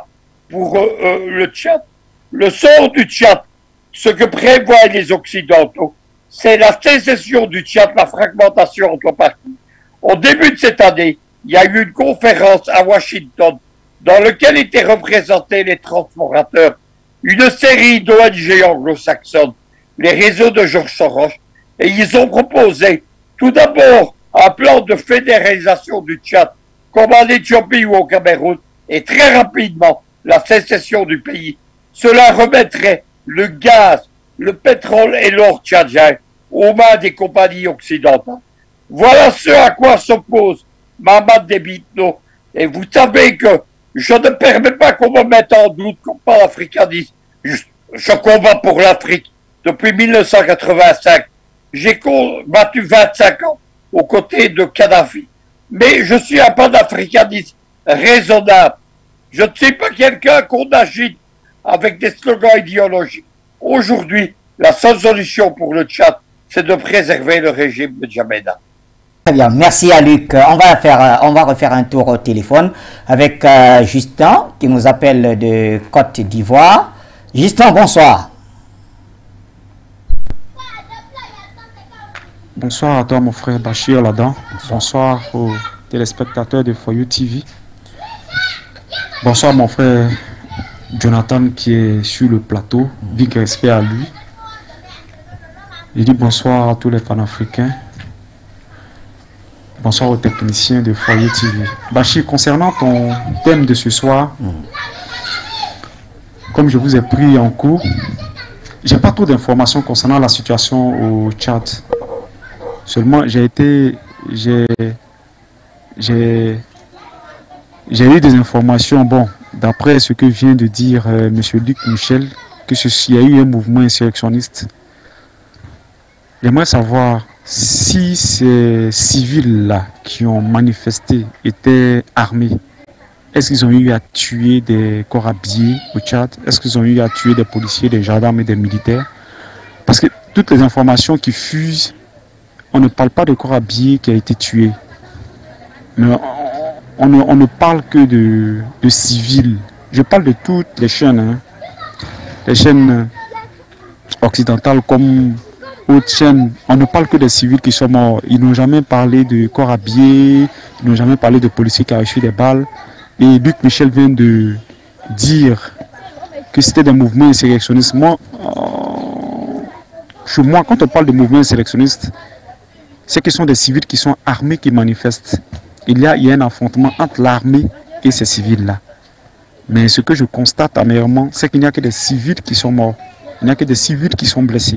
pour le Tchad. Le sort du Tchad, ce que prévoient les Occidentaux, c'est la sécession du Tchad, la fragmentation entre parties. Au début de cette année, il y a eu une conférence à Washington dans laquelle étaient représentés les transformateurs, une série d'ONG anglo-saxonnes, les réseaux de George Soros, et ils ont proposé tout d'abord un plan de fédéralisation du Tchad, comme en Éthiopie ou au Cameroun, et très rapidement la sécession du pays. Cela remettrait le gaz, le pétrole et l'or tchadien aux mains des compagnies occidentales. Voilà ce à quoi s'oppose Mahamat Déby Itno. Et vous savez que je ne permets pas qu'on me mette en doute comme panafricaniste. Je combats pour l'Afrique depuis 1985. J'ai combattu 25 ans aux côtés de Kadhafi. Mais je suis un panafricaniste raisonnable. Je ne suis pas quelqu'un qu'on agite avec des slogans idéologiques. Aujourd'hui, la seule solution pour le Tchad, c'est de préserver le régime de Djamena. Très bien, merci à Luc. On va refaire un tour au téléphone avec Justin qui nous appelle de Côte d'Ivoire. Justin, bonsoir. Bonsoir à toi mon frère Bachir Ladan. Bonsoir aux téléspectateurs de For You TV. Bonsoir mon frère Jonathan qui est sur le plateau. Big respect à lui. Je dis bonsoir à tous les panafricains. Bonsoir aux techniciens de For You TV. Bachir, concernant ton thème de ce soir, comme je vous ai pris en cours, j'ai pas trop d'informations concernant la situation au Tchad. Seulement, j'ai eu des informations, bon, d'après ce que vient de dire M. Luc Michel, qu'il y a eu un mouvement insurrectionniste. J'aimerais savoir si ces civils-là qui ont manifesté étaient armés. Est-ce qu'ils ont eu à tuer des corps habillés au Tchad? Est-ce qu'ils ont eu à tuer des policiers, des gendarmes et des militaires? Parce que toutes les informations qui fusent, on ne parle pas de corps habillé qui a été tué. Mais on ne parle que de civils. Je parle de toutes les chaînes. Hein. Les chaînes occidentales comme autres chaînes. On ne parle que des civils qui sont morts. Ils n'ont jamais parlé de corps habillés. Ils n'ont jamais parlé de policiers qui ont reçu des balles. Et Luc Michel vient de dire que c'était des mouvements insurrectionnistes. Moi, quand on parle de mouvements insurrectionnistes, c'est que ce sont des civils qui sont armés qui manifestent. Il y a un affrontement entre l'armée et ces civils-là. Mais ce que je constate amèrement, c'est qu'il n'y a que des civils qui sont morts. Il n'y a que des civils qui sont blessés.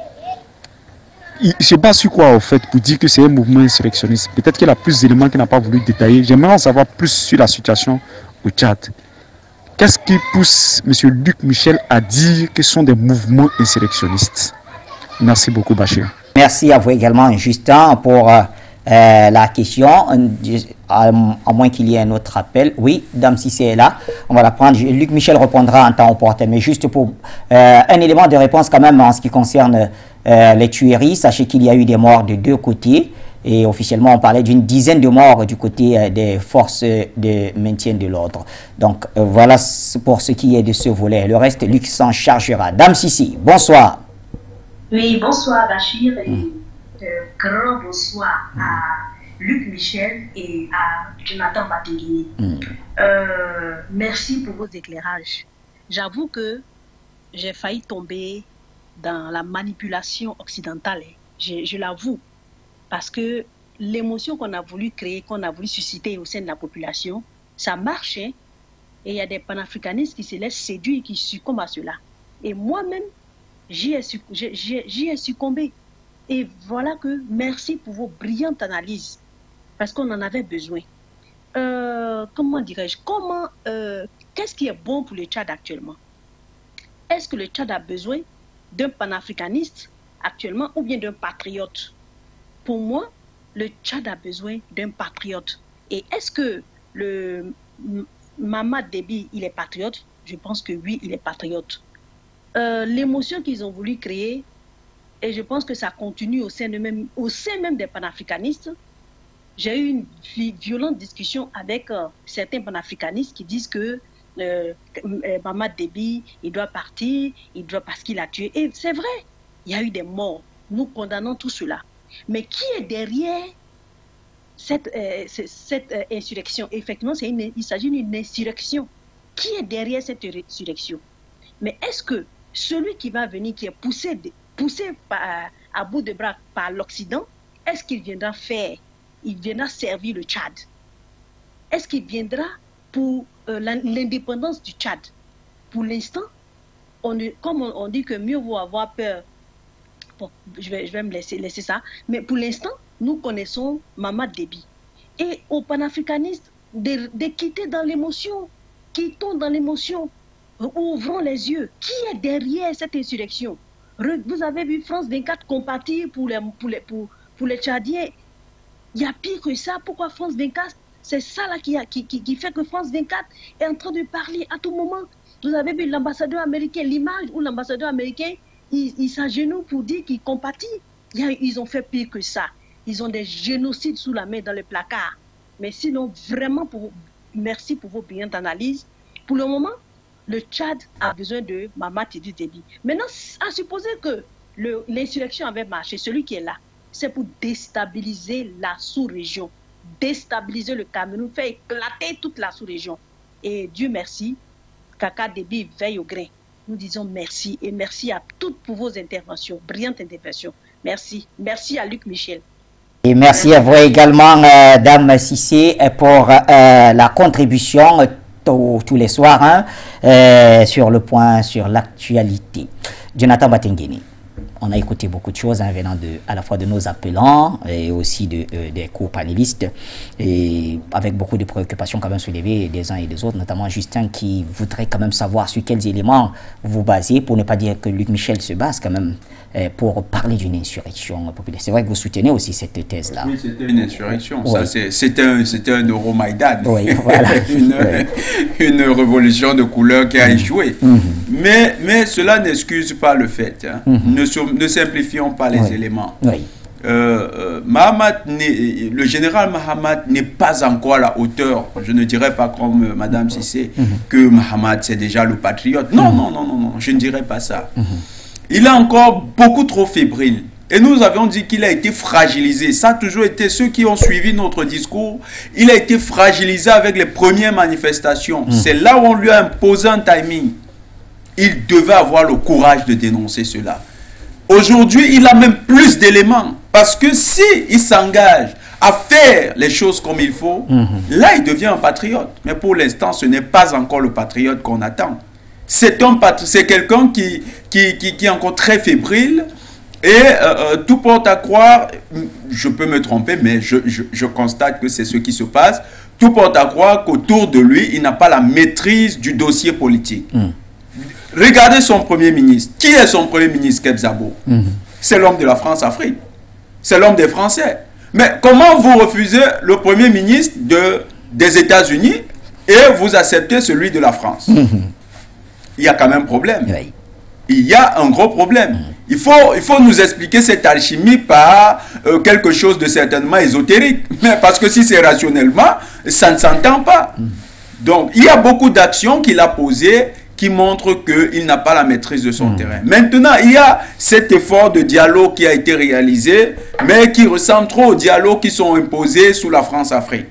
Il se base sur quoi, au fait, pour dire que c'est un mouvement insurrectionniste? Peut-être qu'il y a plus d'éléments qu'il n'a pas voulu détailler. J'aimerais en savoir plus sur la situation au Tchad. Qu'est-ce qui pousse M. Luc Michel à dire que ce sont des mouvements insurrectionnistes? Merci beaucoup, Bachir. Merci à vous également, Justin, pour la question. À moins qu'il y ait un autre appel. Oui, Dame Sissé est là. On va la prendre. Luc Michel répondra en temps opportun. Mais juste pour un élément de réponse quand même en ce qui concerne les tueries. Sachez qu'il y a eu des morts de deux côtés. Et officiellement, on parlait d'une dizaine de morts du côté des forces de maintien de l'ordre. Donc, voilà pour ce qui est de ce volet. Le reste, Luc s'en chargera. Dame Sissé, bonsoir. Oui, bonsoir Bachir et grand bonsoir à Luc Michel et à Jonathan Bateguini. Merci pour vos éclairages. J'avoue que j'ai failli tomber dans la manipulation occidentale. Je l'avoue. Parce que l'émotion qu'on a voulu créer, qu'on a voulu susciter au sein de la population, ça marche. Hein? Et il y a des panafricanistes qui se laissent séduire et qui succombent à cela. Et moi-même, j'y ai succombé. Et voilà que merci pour vos brillantes analyses. Parce qu'on en avait besoin. Comment dirais-je? Qu'est-ce qui est bon pour le Tchad actuellement? Est-ce que le Tchad a besoin d'un panafricaniste actuellement ou bien d'un patriote? Pour moi, le Tchad a besoin d'un patriote. Et est-ce que le Mahamat Déby, il est patriote? Je pense que oui, il est patriote. L'émotion qu'ils ont voulu créer, et je pense que ça continue au sein même des panafricanistes. J'ai eu une violente discussion avec certains panafricanistes qui disent que Mamad Déby, il doit partir, parce qu'il a tué. Et c'est vrai, il y a eu des morts. Nous condamnons tout cela. Mais qui est derrière cette insurrection? Effectivement, il s'agit d'une insurrection. Qui est derrière cette insurrection? Mais est-ce que celui qui va venir, qui est poussé à bout de bras par l'Occident, est-ce qu'il viendra servir le Tchad? Est-ce qu'il viendra pour l'indépendance du Tchad? Pour l'instant, comme on dit que mieux vaut avoir peur, bon, je vais me laisser ça, mais pour l'instant, nous connaissons Mamad Déby. Et aux panafricanistes, de quitter dans l'émotion, quittons dans l'émotion, ouvrons les yeux. Qui est derrière cette insurrection? Vous avez vu France 24 compatir pour les Tchadiens. Il y a pire que ça. Pourquoi France 24? C'est ça là qui fait que France 24 est en train de parler à tout moment. Vous avez vu l'ambassadeur américain, l'image où l'ambassadeur américain, il s'agenouille pour dire qu'il compatit. Ils ont fait pire que ça. Ils ont des génocides sous la main dans le placard. Mais sinon, vraiment, merci pour vos brillantes analyses. Pour le moment, le Tchad a besoin de Mamad Déby. Maintenant, à supposer que l'insurrection avait marché, celui qui est là, c'est pour déstabiliser la sous-région, déstabiliser le Cameroun, faire éclater toute la sous-région. Et Dieu merci, Kaka Déby veille au grain. Nous disons merci et merci à toutes pour vos interventions, brillantes interventions. Merci. Merci à Luc Michel. Et merci à vous également, Dame Cissé, pour la contribution tous les soirs sur le point, sur l'actualité. Jonathan Batengeni, on a écouté beaucoup de choses venant à la fois de nos appelants et aussi des co-panélistes, et avec beaucoup de préoccupations quand même soulevées des uns et des autres, notamment Justin qui voudrait quand même savoir sur quels éléments vous basez, pour ne pas dire que Luc Michel se base quand même pour parler d'une insurrection populaire. C'est vrai que vous soutenez aussi cette thèse-là. Oui, c'était une insurrection. Oui. C'était un Euromaïdan. Oui, voilà. une révolution de couleur qui a échoué. Mais cela n'excuse pas le fait. Ne simplifions pas les éléments. Oui. Le général Mahamat n'est pas encore à la hauteur, je ne dirais pas comme Madame Cissé, que Mahamat c'est déjà le patriote. Non, je ne dirais pas ça. Il est encore beaucoup trop fébrile. Et nous avions dit qu'il a été fragilisé. Ça a toujours été ceux qui ont suivi notre discours. Il a été fragilisé avec les premières manifestations. C'est là où on lui a imposé un timing. Il devait avoir le courage de dénoncer cela. Aujourd'hui, il a même plus d'éléments. Parce que s'il s'engage à faire les choses comme il faut, là, il devient un patriote. Mais pour l'instant, ce n'est pas encore le patriote qu'on attend. C'est quelqu'un qui est encore très fébrile. Et tout porte à croire, je peux me tromper, mais je constate que c'est ce qui se passe. Tout porte à croire qu'autour de lui, il n'a pas la maîtrise du dossier politique. Regardez son Premier ministre. Qui est son Premier ministre, Kebzabo? C'est l'homme de la France-Afrique. C'est l'homme des Français. Mais comment vous refusez le Premier ministre des États-Unis et vous acceptez celui de la France? Il y a quand même problème. Oui. Il y a un gros problème. Il faut nous expliquer cette alchimie par quelque chose de certainement ésotérique. Mais parce que si c'est rationnellement, ça ne s'entend pas. Donc, il y a beaucoup d'actions qu'il a posées qui montrent qu'il n'a pas la maîtrise de son terrain. Maintenant, il y a cet effort de dialogue qui a été réalisé, mais qui ressemble trop aux dialogues qui sont imposés sous la France-Afrique.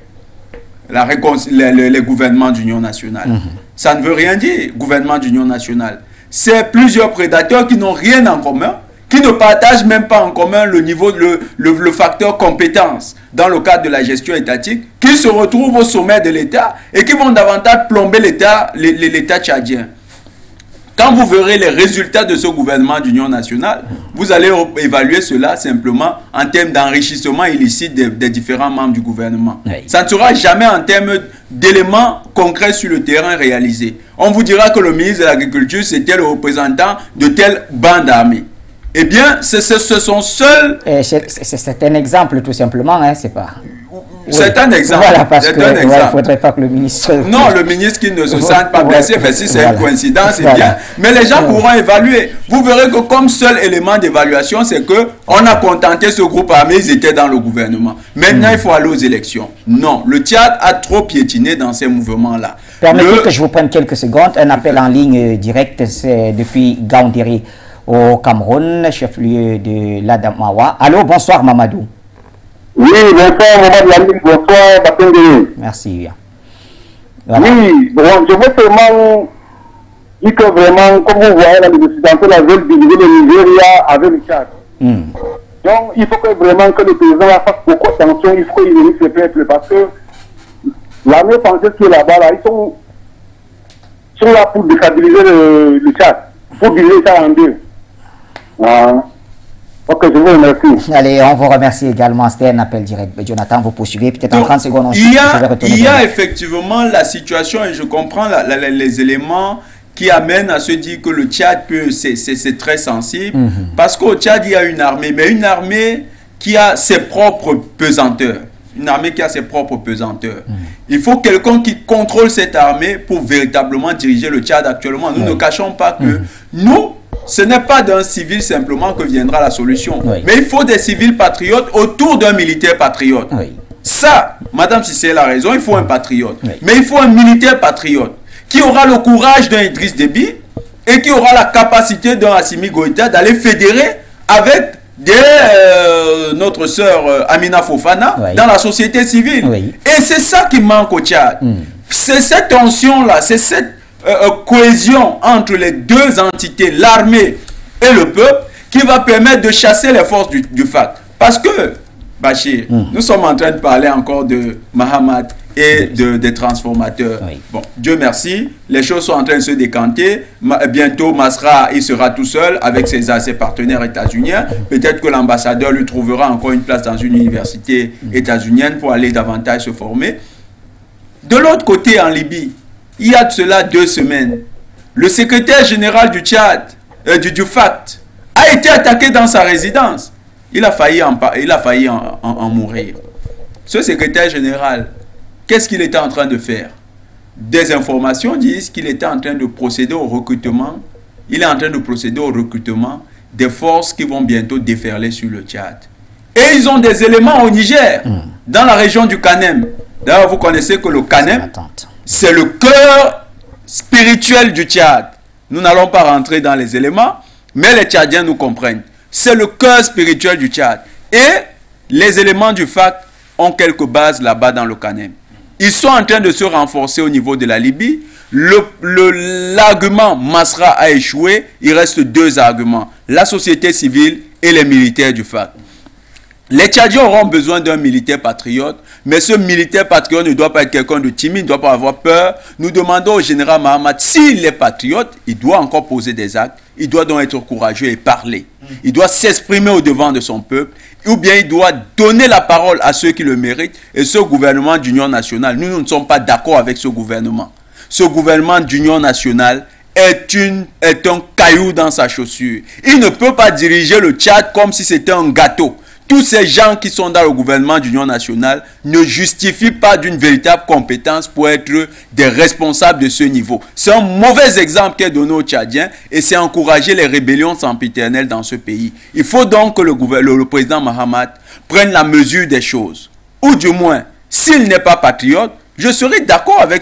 Les gouvernements d'union nationale. Ça ne veut rien dire, gouvernement d'union nationale. C'est plusieurs prédateurs qui n'ont rien en commun, qui ne partagent même pas en commun le niveau, le facteur compétence dans le cadre de la gestion étatique, qui se retrouvent au sommet de l'État et qui vont davantage plomber l'État tchadien. Quand vous verrez les résultats de ce gouvernement d'union nationale, vous allez évaluer cela simplement en termes d'enrichissement illicite des différents membres du gouvernement. Oui. Ça ne sera jamais en termes d'éléments concrets sur le terrain réalisés. On vous dira que le ministre de l'Agriculture, c'était le représentant de telle bande armée. Eh bien, ce sont seuls... C'est un exemple, tout simplement, hein, c'est pas... C'est un exemple. Voilà, parce qu'il un exemple. ne faudrait pas que le ministre... Non, le ministre qui ne se sente pas blessé, mais si c'est une coïncidence, c'est bien. Mais les gens pourront évaluer. Vous verrez que comme seul élément d'évaluation, c'est qu'on a contenté ce groupe armé, ils étaient dans le gouvernement. Maintenant, il faut aller aux élections. Non, le Tchad a trop piétiné dans ces mouvements-là. Permettez que je vous prenne quelques secondes. Un appel en ligne direct, c'est depuis Gaoundéré au Cameroun, chef-lieu de l'Adamawa. Allô, bonsoir Mamadou. Oui, bonsoir Mamadou Lamine, bonsoir Bakengé. Merci. Voilà. Oui, bon, je veux seulement dire que vraiment, comme vous voyez, les Occidentaux veulent diviser le Nigeria avec le Tchad. Donc, il faut que vraiment que le président fasse beaucoup attention, il faut qu'il unisse le peuple, parce que l'armée française qui est là-bas, là, ils sont là pour déstabiliser le Tchad, pour diviser ça en deux. Ok, je vous remercie. Allez, on vous remercie également. C'était un appel direct. Jonathan, vous poursuivez. Peut-être en 30 secondes. Il y a effectivement la situation, et je comprends les éléments qui amènent à se dire que le Tchad, c'est très sensible. Parce qu'au Tchad, il y a une armée, mais une armée qui a ses propres pesanteurs. Une armée qui a ses propres pesanteurs. Il faut quelqu'un qui contrôle cette armée pour véritablement diriger le Tchad actuellement. Nous ne cachons pas que nous, ce n'est pas d'un civil simplement que viendra la solution. Mais il faut des civils patriotes autour d'un militaire patriote. Ça, Madame Cissé a raison, il faut un patriote. Mais il faut un militaire patriote qui aura le courage d'un Idriss Déby et qui aura la capacité d'un Assimi Goïta d'aller fédérer avec notre sœur Amina Fofana dans la société civile. Et c'est ça qui manque au Tchad. C'est cette tension-là, c'est cette cohésion entre les deux entités, l'armée et le peuple, qui va permettre de chasser les forces du FAT. Parce que, Bachir, nous sommes en train de parler encore de Mahamat et des transformateurs. Bon, Dieu merci, les choses sont en train de se décanter. Bientôt, Masra, il sera tout seul avec ses partenaires états-uniens. Peut-être que l'ambassadeur lui trouvera encore une place dans une université états-unienne pour aller davantage se former. De l'autre côté, en Libye, il y a de cela 2 semaines, le secrétaire général du Tchad, du FAT, a été attaqué dans sa résidence. Il a failli en mourir. Ce secrétaire général, qu'est-ce qu'il était en train de faire? Des informations disent qu'il était en train de procéder au recrutement. Il est en train de procéder au recrutement des forces qui vont bientôt déferler sur le Tchad. Et ils ont des éléments au Niger, dans la région du Kanem. D'ailleurs, vous connaissez que le Kanem, c'est le cœur spirituel du Tchad. Nous n'allons pas rentrer dans les éléments, mais les Tchadiens nous comprennent. C'est le cœur spirituel du Tchad. Et les éléments du FAT ont quelques bases là-bas dans le Kanem. Ils sont en train de se renforcer au niveau de la Libye. L'argument Masra a échoué. Il reste 2 arguments. La société civile et les militaires du FAT. Les Tchadiens auront besoin d'un militaire patriote, mais ce militaire patriote ne doit pas être quelqu'un de timide, ne doit pas avoir peur. Nous demandons au général Mahamat, s'il est patriote, il doit encore poser des actes, il doit donc être courageux et parler. Il doit s'exprimer au devant de son peuple, ou bien il doit donner la parole à ceux qui le méritent. Et ce gouvernement d'union nationale, nous ne sommes pas d'accord avec ce gouvernement. Ce gouvernement d'union nationale est un caillou dans sa chaussure. Il ne peut pas diriger le Tchad comme si c'était un gâteau. Tous ces gens qui sont dans le gouvernement d'union nationale ne justifient pas d'une véritable compétence pour être des responsables de ce niveau. C'est un mauvais exemple qui est donné aux Tchadiens et c'est encourager les rébellions sempiternelles dans ce pays. Il faut donc que le président Mahamat prenne la mesure des choses. Ou du moins, s'il n'est pas patriote, je serai d'accord avec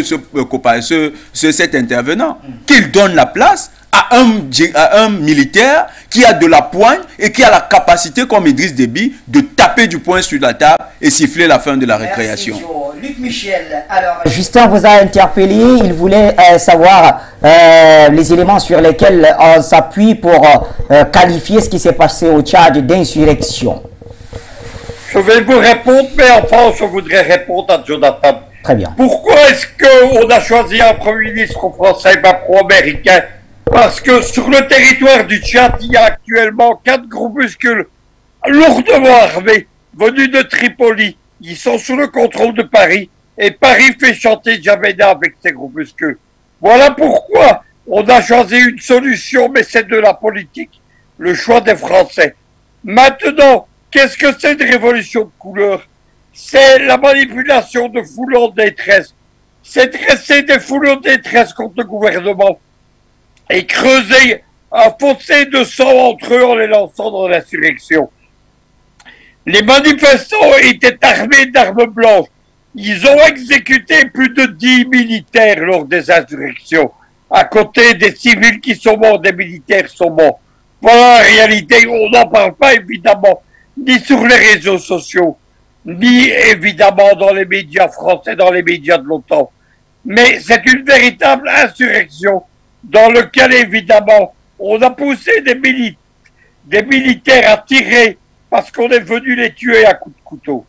cet intervenant, qu'il donne la place à un militaire qui a de la poigne et qui a la capacité, comme Idriss Déby, de taper du poing sur la table et siffler la fin de la récréation. Merci, Luc Michel. Alors, Justin vous a interpellé, il voulait savoir les éléments sur lesquels on s'appuie pour qualifier ce qui s'est passé au Tchad d'insurrection. Je vais vous répondre, mais enfin, je voudrais répondre à Jonathan. Très bien. Pourquoi est-ce qu'on a choisi un Premier ministre français et pas pro-américain? Parce que sur le territoire du Tchad, il y a actuellement 4 groupuscules lourdement armés venus de Tripoli. Ils sont sous le contrôle de Paris et Paris fait chanter Djamena avec ces groupuscules. Voilà pourquoi on a choisi une solution, mais c'est de la politique, le choix des Français. Maintenant, qu'est-ce que c'est une révolution de couleur? c'est la manipulation de foules en détresse. C'est dresser des foules en détresse contre le gouvernement et creuser un fossé de sang entre eux en les lançant dans l'insurrection. Les manifestants étaient armés d'armes blanches. Ils ont exécuté plus de 10 militaires lors des insurrections. À côté des civils qui sont morts, des militaires sont morts. Voilà, en réalité, on n'en parle pas évidemment, ni sur les réseaux sociaux, ni évidemment dans les médias français, dans les médias de l'OTAN. Mais c'est une véritable insurrection dans laquelle évidemment on a poussé des militaires à tirer parce qu'on est venu les tuer à coups de couteau.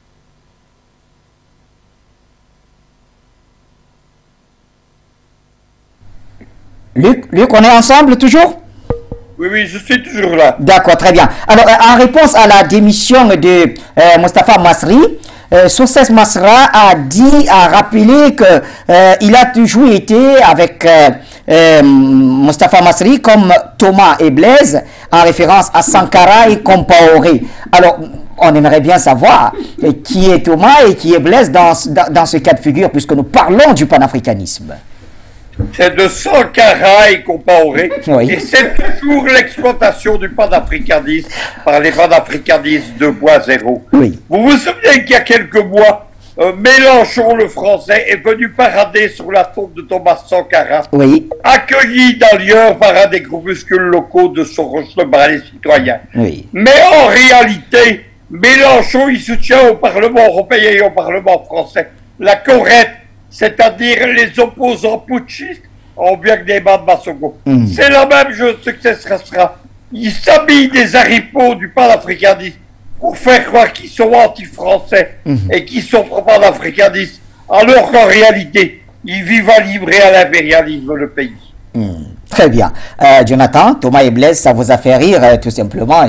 Luc, on est ensemble toujours? Oui, je suis toujours là. D'accord, très bien. Alors, en réponse à la démission de Mostafa Masri, Socès Masra a rappelé que il a toujours été avec Mostafa Masri comme Thomas et Blaise, en référence à Sankara et Compaoré. Alors, on aimerait bien savoir qui est Thomas et qui est Blaise dans ce cas de figure, puisque nous parlons du panafricanisme. C'est de Sankara et Compaoré, oui. Et c'est toujours l'exploitation du panafricanisme par les panafricanistes 2.0. Oui. Vous vous souvenez qu'il y a quelques mois, Mélenchon, le français, est venu parader sur la tombe de Thomas Sankara, oui. accueilli d'ailleurs par un des groupuscules locaux de Soros, le bras des citoyens. Oui. Mais en réalité, Mélenchon, il soutient au Parlement européen et au Parlement français la correcte, c'est-à-dire les opposants putschistes, en bien que des bas de Massogo. C'est la même chose que ce sera. Ils s'habillent des haricots du panafricanisme pour faire croire qu'ils sont anti-français et qu'ils sont panafricanistes, alors qu'en réalité, ils vivent à livrer à l'impérialisme le pays. Très bien. Jonathan, Thomas et Blaise, ça vous a fait rire, tout simplement.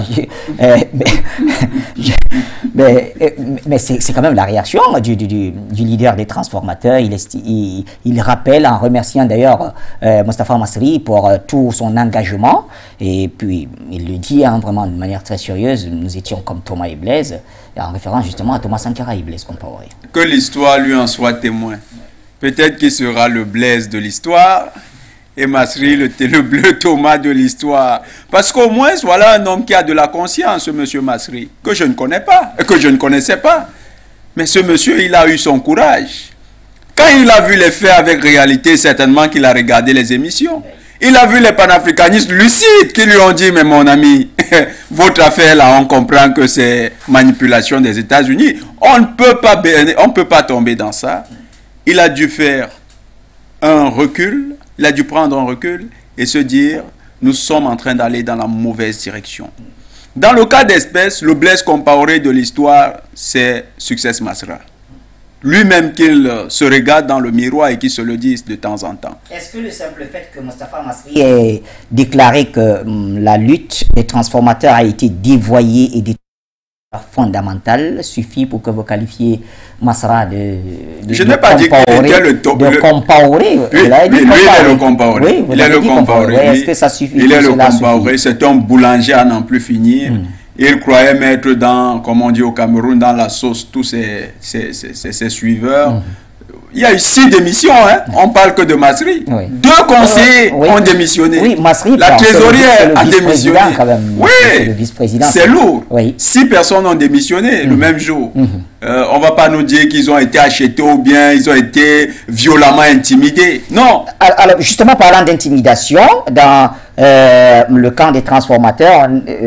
Mais c'est quand même la réaction du leader des transformateurs. Il rappelle, en remerciant d'ailleurs Mostafa Masri pour tout son engagement. Et puis, il le dit vraiment de manière très sérieuse, nous étions comme Thomas et Blaise, en référence justement à Thomas Sankara et Blaise Compaoré. Que l'histoire lui en soit témoin. Peut-être qu'il sera le Blaise de l'histoire et Masri le bleu Thomas de l'histoire. Parce qu'au moins, voilà un homme qui a de la conscience, ce monsieur Masri, que je ne connais pas, que je ne connaissais pas. Mais ce monsieur, il a eu son courage. Quand il a vu les faits avec réalité, certainement qu'il a regardé les émissions. Il a vu les panafricanistes lucides qui lui ont dit, mais mon ami, votre affaire là, on comprend que c'est manipulation des États-Unis. On ne peut pas tomber dans ça. Il a dû faire un recul. Il a dû prendre un recul et se dire, nous sommes en train d'aller dans la mauvaise direction. Dans le cas d'espèce, le Blaise Compaoré de l'histoire, c'est Succès Masra. Lui-même qu'il se regarde dans le miroir et qu'il se le dise de temps en temps. Est-ce que le simple fait que Mostafa Masri ait déclaré que la lutte des transformateurs a été dévoyée et détruite fondamentale suffit pour que vous qualifiez Masra de je n'ai pas dit qu'il était le Compaoré. Lui, il est le Compaoré. Oui, il est le Compaoré. Est-ce que ça suffit? Il est le Compaoré. C'est un boulanger à n'en plus finir. Il croyait mettre dans, comme on dit au Cameroun, dans la sauce tous ses suiveurs. Il y a eu 6 démissions, hein. On parle que de Masri. 2 conseillers ont démissionné. Oui, Masri, la trésorière a démissionné. Oui, c'est lourd. 6 personnes ont démissionné le même jour. On ne va pas nous dire qu'ils ont été achetés ou bien ils ont été violemment intimidés. Non. Alors, justement, parlant d'intimidation, dans le camp des transformateurs,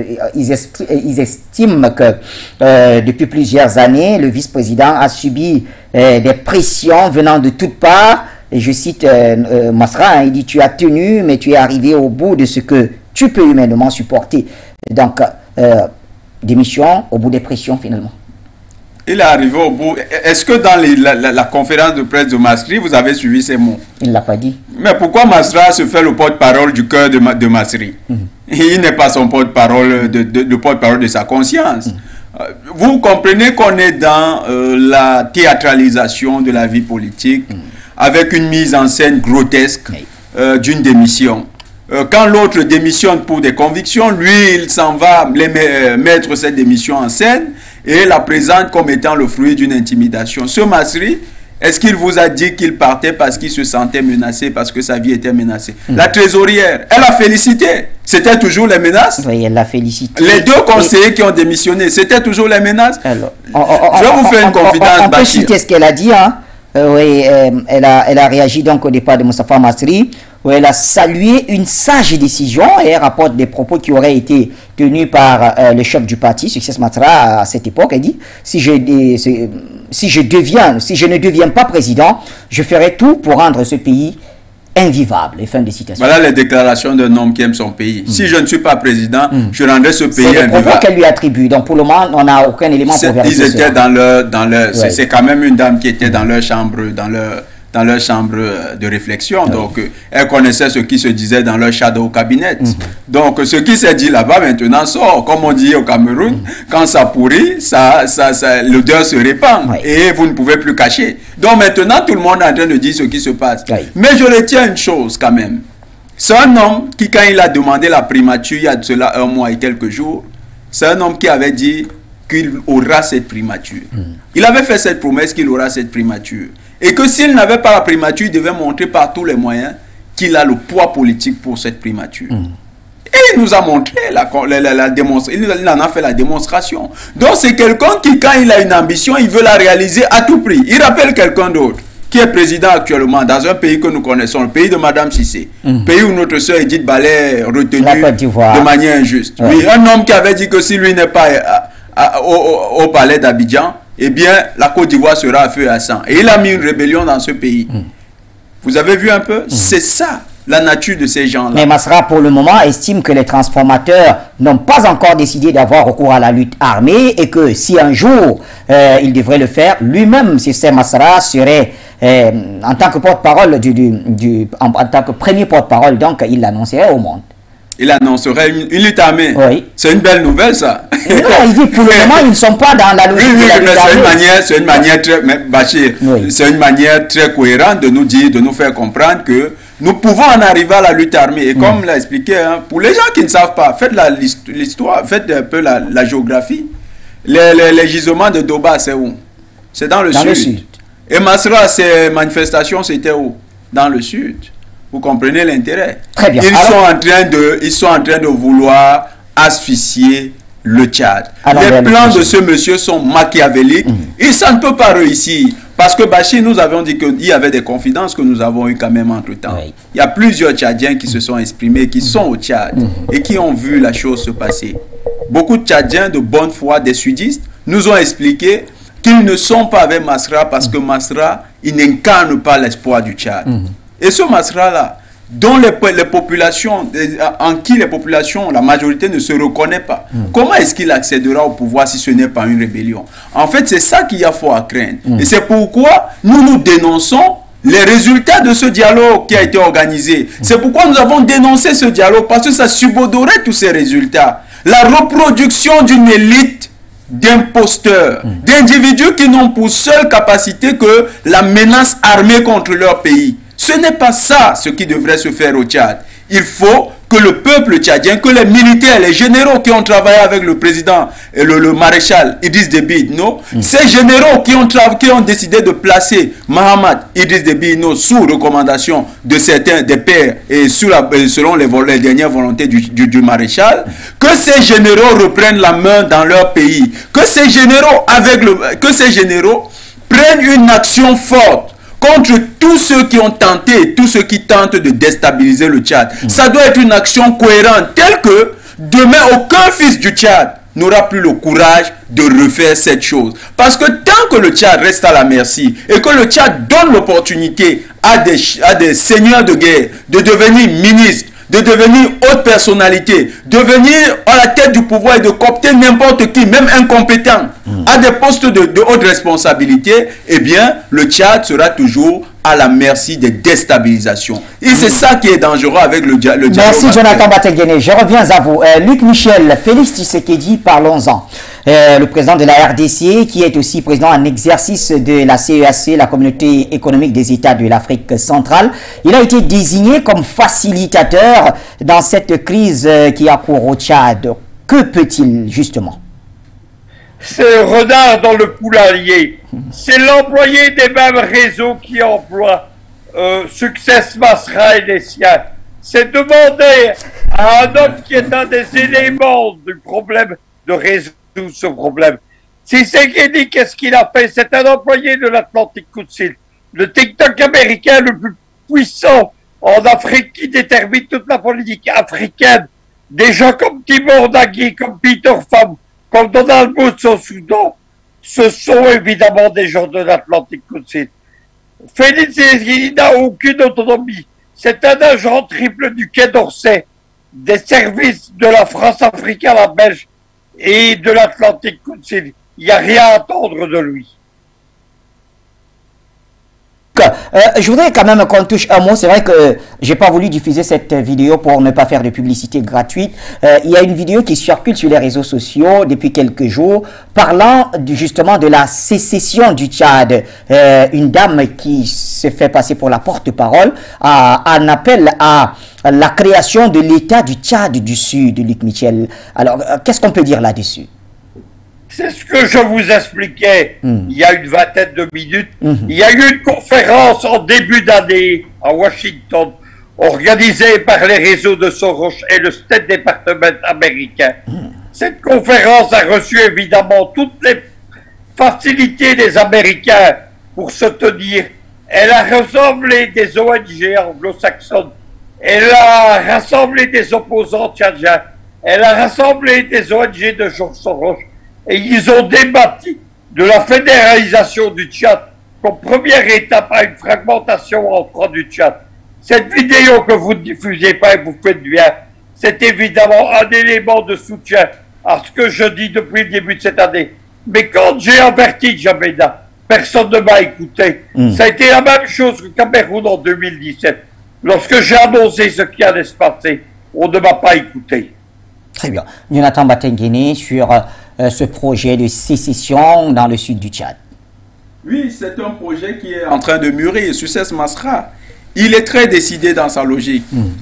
ils estiment que depuis plusieurs années, le vice-président a subi des pressions venant de toutes parts. Et je cite Masra, il dit, tu as tenu, mais tu es arrivé au bout de ce que tu peux humainement supporter. Donc, démission au bout des pressions finalement. Il est arrivé au bout. Est-ce que dans la conférence de presse de Masri, vous avez suivi ces mots? Il ne l'a pas dit. Mais pourquoi Masra se fait le porte-parole du cœur de Masri? Il n'est pas son porte-parole, le porte-parole de sa conscience. Vous comprenez qu'on est dans la théâtralisation de la vie politique avec une mise en scène grotesque d'une démission. Quand l'autre démissionne pour des convictions, lui, il s'en va mettre cette démission en scène et la présente comme étant le fruit d'une intimidation. Ce Masri, est-ce qu'il vous a dit qu'il partait parce qu'il se sentait menacé, parce que sa vie était menacée? La trésorière, elle a félicité. C'était toujours les menaces? Oui, elle l'a félicité. Les deux conseillers qui ont démissionné, c'était toujours les menaces? Alors, je vais vous faire une confidence. On peut citer ce qu'elle a dit, hein? Oui, elle a réagi donc au départ de Moustapha Masri, où elle a salué une sage décision et elle rapporte des propos qui auraient été tenus par le chef du parti, Succès Masra, à cette époque. Elle dit, si je ne deviens pas président, je ferai tout pour rendre ce pays invivable. Et fin de citation. Voilà les déclarations d'un homme qui aime son pays. Si je ne suis pas président, je rendrai ce pays invivable. C'est le propos qu'elle lui attribue. Donc pour le moment, on n'a aucun élément pour vérifier. Ils étaient dans leur ouais. C'est quand même une dame qui était dans leur chambre, dans leur chambre de réflexion. Oui. Donc, elle connaissait ce qui se disait dans leur shadow cabinet. Donc, ce qui s'est dit là-bas maintenant sort. Comme on dit au Cameroun, quand ça pourrit, l'odeur se répand. Oui. Et vous ne pouvez plus cacher. Donc, maintenant, tout le monde est en train de dire ce qui se passe. Oui. Mais je retiens une chose quand même. C'est un homme qui, quand il a demandé la primature, il y a de cela 1 mois et quelques jours, c'est un homme qui avait dit qu'il aura cette primature. Il avait fait cette promesse qu'il aura cette primature. Et que s'il n'avait pas la primature, il devait montrer par tous les moyens qu'il a le poids politique pour cette primature. Et il nous a montré la démonstration. Il en a fait la démonstration. Donc c'est quelqu'un qui, quand il a une ambition, il veut la réaliser à tout prix. Il rappelle quelqu'un d'autre qui est président actuellement dans un pays que nous connaissons, le pays de Madame Cissé. Pays où notre soeur Edith Ballet est retenue de manière injuste. Oui, un homme qui avait dit que si lui n'est pas au palais d'Abidjan, eh bien, la Côte d'Ivoire sera à feu et à sang. Et il a mis une rébellion dans ce pays. Vous avez vu un peu? C'est ça, la nature de ces gens-là. Mais Masra, pour le moment, estime que les transformateurs n'ont pas encore décidé d'avoir recours à la lutte armée et que si un jour il devrait le faire, lui-même, si c'est Masra, serait en tant que porte-parole, en tant que premier porte-parole, donc il l'annoncerait au monde. Il annoncerait une lutte armée. Oui. C'est une belle nouvelle, ça. Non, il dit pour le moment, ils ne sont pas dans la logique de la lutte armée. C'est une manière très, Bachir, c'est une manière très cohérente de nous dire, de nous faire comprendre que nous pouvons en arriver à la lutte armée. Et comme l'a expliqué, hein, pour les gens qui ne savent pas, faites l'histoire, faites un peu la géographie. Les gisements de Doba, c'est où? C'est dans le sud. Et Masra, ces manifestations, c'était où? Dans le sud. Vous comprenez l'intérêt? Très bien. Ils sont en train de vouloir asphyxier le Tchad. Les plans de ce monsieur sont machiavéliques et ça ne peut pas réussir. Parce que Bachir, nous avions dit qu'il y avait des confidences que nous avons eues quand même entre-temps. Oui. Il y a plusieurs Tchadiens qui se sont exprimés, qui sont au Tchad et qui ont vu la chose se passer. Beaucoup de Tchadiens de bonne foi, des sudistes, nous ont expliqué qu'ils ne sont pas avec Masra parce que Masra, il n'incarne pas l'espoir du Tchad. Et ce Masra-là, dont les populations, en qui les populations, la majorité ne se reconnaît pas, comment est-ce qu'il accédera au pouvoir si ce n'est pas une rébellion? En fait, c'est ça qu'il y a fort à craindre. Et c'est pourquoi nous dénonçons les résultats de ce dialogue qui a été organisé. C'est pourquoi nous avons dénoncé ce dialogue, parce que ça subodorait tous ces résultats. La reproduction d'une élite d'imposteurs, d'individus qui n'ont pour seule capacité que la menace armée contre leur pays. Ce n'est pas ça ce qui devrait se faire au Tchad. Il faut que le peuple tchadien, que les militaires, les généraux qui ont travaillé avec le président et le maréchal Idriss Déby Itno, ces généraux qui ont décidé de placer Mahamat Idriss Déby Itno sous recommandation de certains des pairs et selon les dernières volontés du maréchal, que ces généraux reprennent la main dans leur pays, que ces généraux prennent une action forte contre tous ceux qui ont tenté, tous ceux qui tentent de déstabiliser le Tchad. Ça doit être une action cohérente, telle que demain, aucun fils du Tchad n'aura plus le courage de refaire cette chose. Parce que tant que le Tchad reste à la merci et que le Tchad donne l'opportunité à des seigneurs de guerre de devenir ministres, de devenir haute personnalité, de venir à la tête du pouvoir et de coopter n'importe qui, même incompétent, à des postes de haute responsabilité, eh bien, le Tchad sera toujours à la merci des déstabilisations. Et c'est ça qui est dangereux avec le dialogue. Merci Jonathan Bateguene. Je reviens à vous. Luc Michel, Félix Tshisekedi, parlons-en. Le président de la RDC, qui est aussi président en exercice de la CEAC, la Communauté économique des États de l'Afrique centrale, il a été désigné comme facilitateur dans cette crise qui a cours au Tchad. Que peut-il justement? c'est le renard dans le poulailler. C'est l'employé des mêmes réseaux qui emploie Success Masra et les siens. C'est demander à un homme qui est un des éléments du problème de résoudre ce problème. Si c'est Guédi, qu'est-ce qu'il a fait? C'est un employé de l'Atlantic Council, le TikTok américain le plus puissant en Afrique qui détermine toute la politique africaine. Des gens comme Timor Nagui, comme Peter Pham, comme Donald Booth au Soudan, ce sont évidemment des gens de l'Atlantic Council. Félix Tshisekedi n'a aucune autonomie. C'est un agent triple du Quai d'Orsay, des services de la France-Afrique à la Belge et de l'Atlantic Council. Il n'y a rien à attendre de lui. Je voudrais quand même qu'on touche un mot. C'est vrai que j'ai pas voulu diffuser cette vidéo pour ne pas faire de publicité gratuite. Il y a une vidéo qui circule sur les réseaux sociaux depuis quelques jours parlant justement de la sécession du Tchad. Une dame qui se fait passer pour la porte-parole en appel à la création de l'État du Tchad du Sud, Luc Michel. Alors, qu'est-ce qu'on peut dire là-dessus? C'est ce que je vous expliquais il y a une vingtaine de minutes. Il y a eu une conférence en début d'année à Washington, organisée par les réseaux de Soros et le State Department américain. Cette conférence a reçu évidemment toutes les facilités des Américains pour se tenir. Elle a rassemblé des ONG anglo-saxonnes. Elle a rassemblé des opposants tchadiens. Elle a rassemblé des ONG de George Soros. Et ils ont débattu de la fédéralisation du Tchad comme première étape à une fragmentation entrant du Tchad. Cette vidéo que vous ne diffusez pas et vous faites bien, c'est évidemment un élément de soutien à ce que je dis depuis le début de cette année. Mais quand j'ai averti Djamena, personne ne m'a écouté. Ça a été la même chose que Cameroun en 2017. Lorsque j'ai annoncé ce qui allait se passer, on ne m'a pas écouté. Très bien. Jonathan Batengene sur ce projet de sécession dans le sud du Tchad. Oui, c'est un projet qui est en train de mûrir. Success Masra, il est très décidé dans sa logique.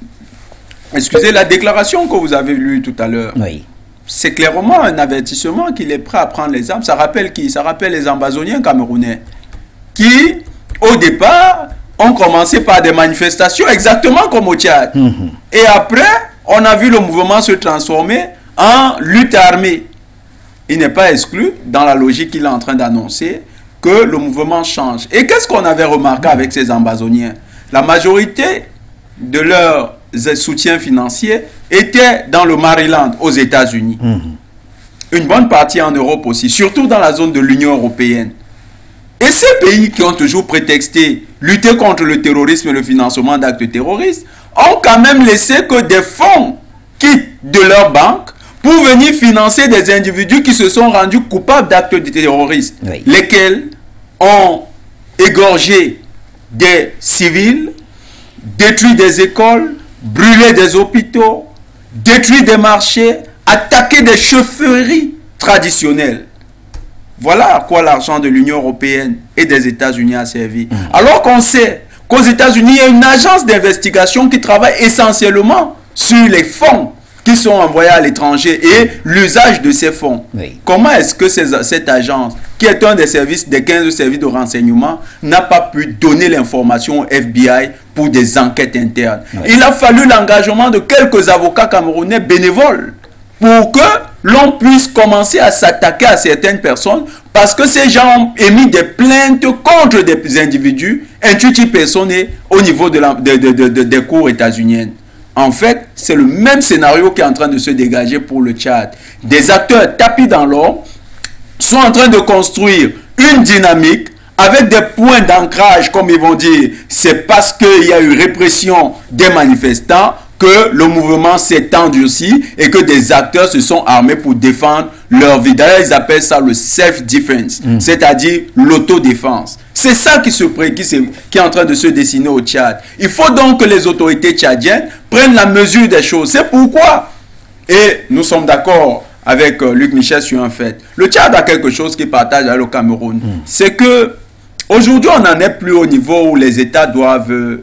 Excusez, la déclaration que vous avez lue tout à l'heure, oui, c'est clairement un avertissement qu'il est prêt à prendre les armes. Ça rappelle qui? Ça rappelle les ambazoniens camerounais qui, au départ, ont commencé par des manifestations exactement comme au Tchad. Et après, on a vu le mouvement se transformer en lutte armée. Il n'est pas exclu, dans la logique qu'il est en train d'annoncer, que le mouvement change. Et qu'est-ce qu'on avait remarqué avec ces ambazoniens? La majorité de leurs soutiens financiers était dans le Maryland, aux États-Unis. Une bonne partie en Europe aussi, surtout dans la zone de l'Union européenne. Et ces pays qui ont toujours prétexté lutter contre le terrorisme et le financement d'actes terroristes ont quand même laissé que des fonds quittent de leur banque pour venir financer des individus qui se sont rendus coupables d'actes terroristes, oui, lesquels ont égorgé des civils, détruit des écoles, brûlé des hôpitaux, détruit des marchés, attaqué des chaufferies traditionnelles. Voilà à quoi l'argent de l'Union européenne et des États-Unis a servi. Alors qu'on sait qu'aux États-Unis, il y a une agence d'investigation qui travaille essentiellement sur les fonds qui sont envoyés à l'étranger et l'usage de ces fonds. Oui. Comment est-ce que cette agence, qui est un des services, des 15 services de renseignement, n'a pas pu donner l'information au FBI pour des enquêtes internes? Oui. Il a fallu l'engagement de quelques avocats camerounais bénévoles pour que l'on puisse commencer à s'attaquer à certaines personnes, parce que ces gens ont émis des plaintes contre des individus, intuitifs personnels au niveau des cours états-uniennes. En fait, c'est le même scénario qui est en train de se dégager pour le Tchad. Des acteurs tapis dans l'or sont en train de construire une dynamique avec des points d'ancrage, comme ils vont dire. C'est parce qu'il y a eu répression des manifestants que le mouvement s'est endurci et que des acteurs se sont armés pour défendre leur vie. D'ailleurs, ils appellent ça le self-defense, c'est-à-dire l'autodéfense. C'est ça qui est en train de se dessiner au Tchad. Il faut donc que les autorités tchadiennes prennent la mesure des choses. C'est pourquoi, et nous sommes d'accord avec Luc Michel sur un fait, le Tchad a quelque chose qui partage avec le Cameroun. C'est que aujourd'hui, on n'en est plus au niveau où les États doivent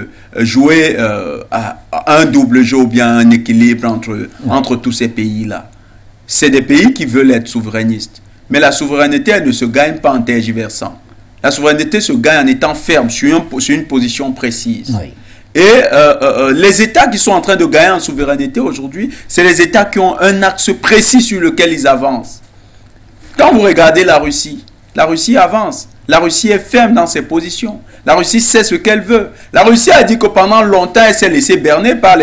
jouer à un double jeu ou bien un équilibre entre tous ces pays-là. C'est des pays qui veulent être souverainistes. Mais la souveraineté, elle ne se gagne pas en tergiversant. La souveraineté se gagne en étant ferme sur une position précise. Oui. Et les États qui sont en train de gagner en souveraineté aujourd'hui, c'est les États qui ont un axe précis sur lequel ils avancent. Quand vous regardez la Russie avance. La Russie est ferme dans ses positions. La Russie sait ce qu'elle veut. La Russie a dit que pendant longtemps, elle s'est laissée berner par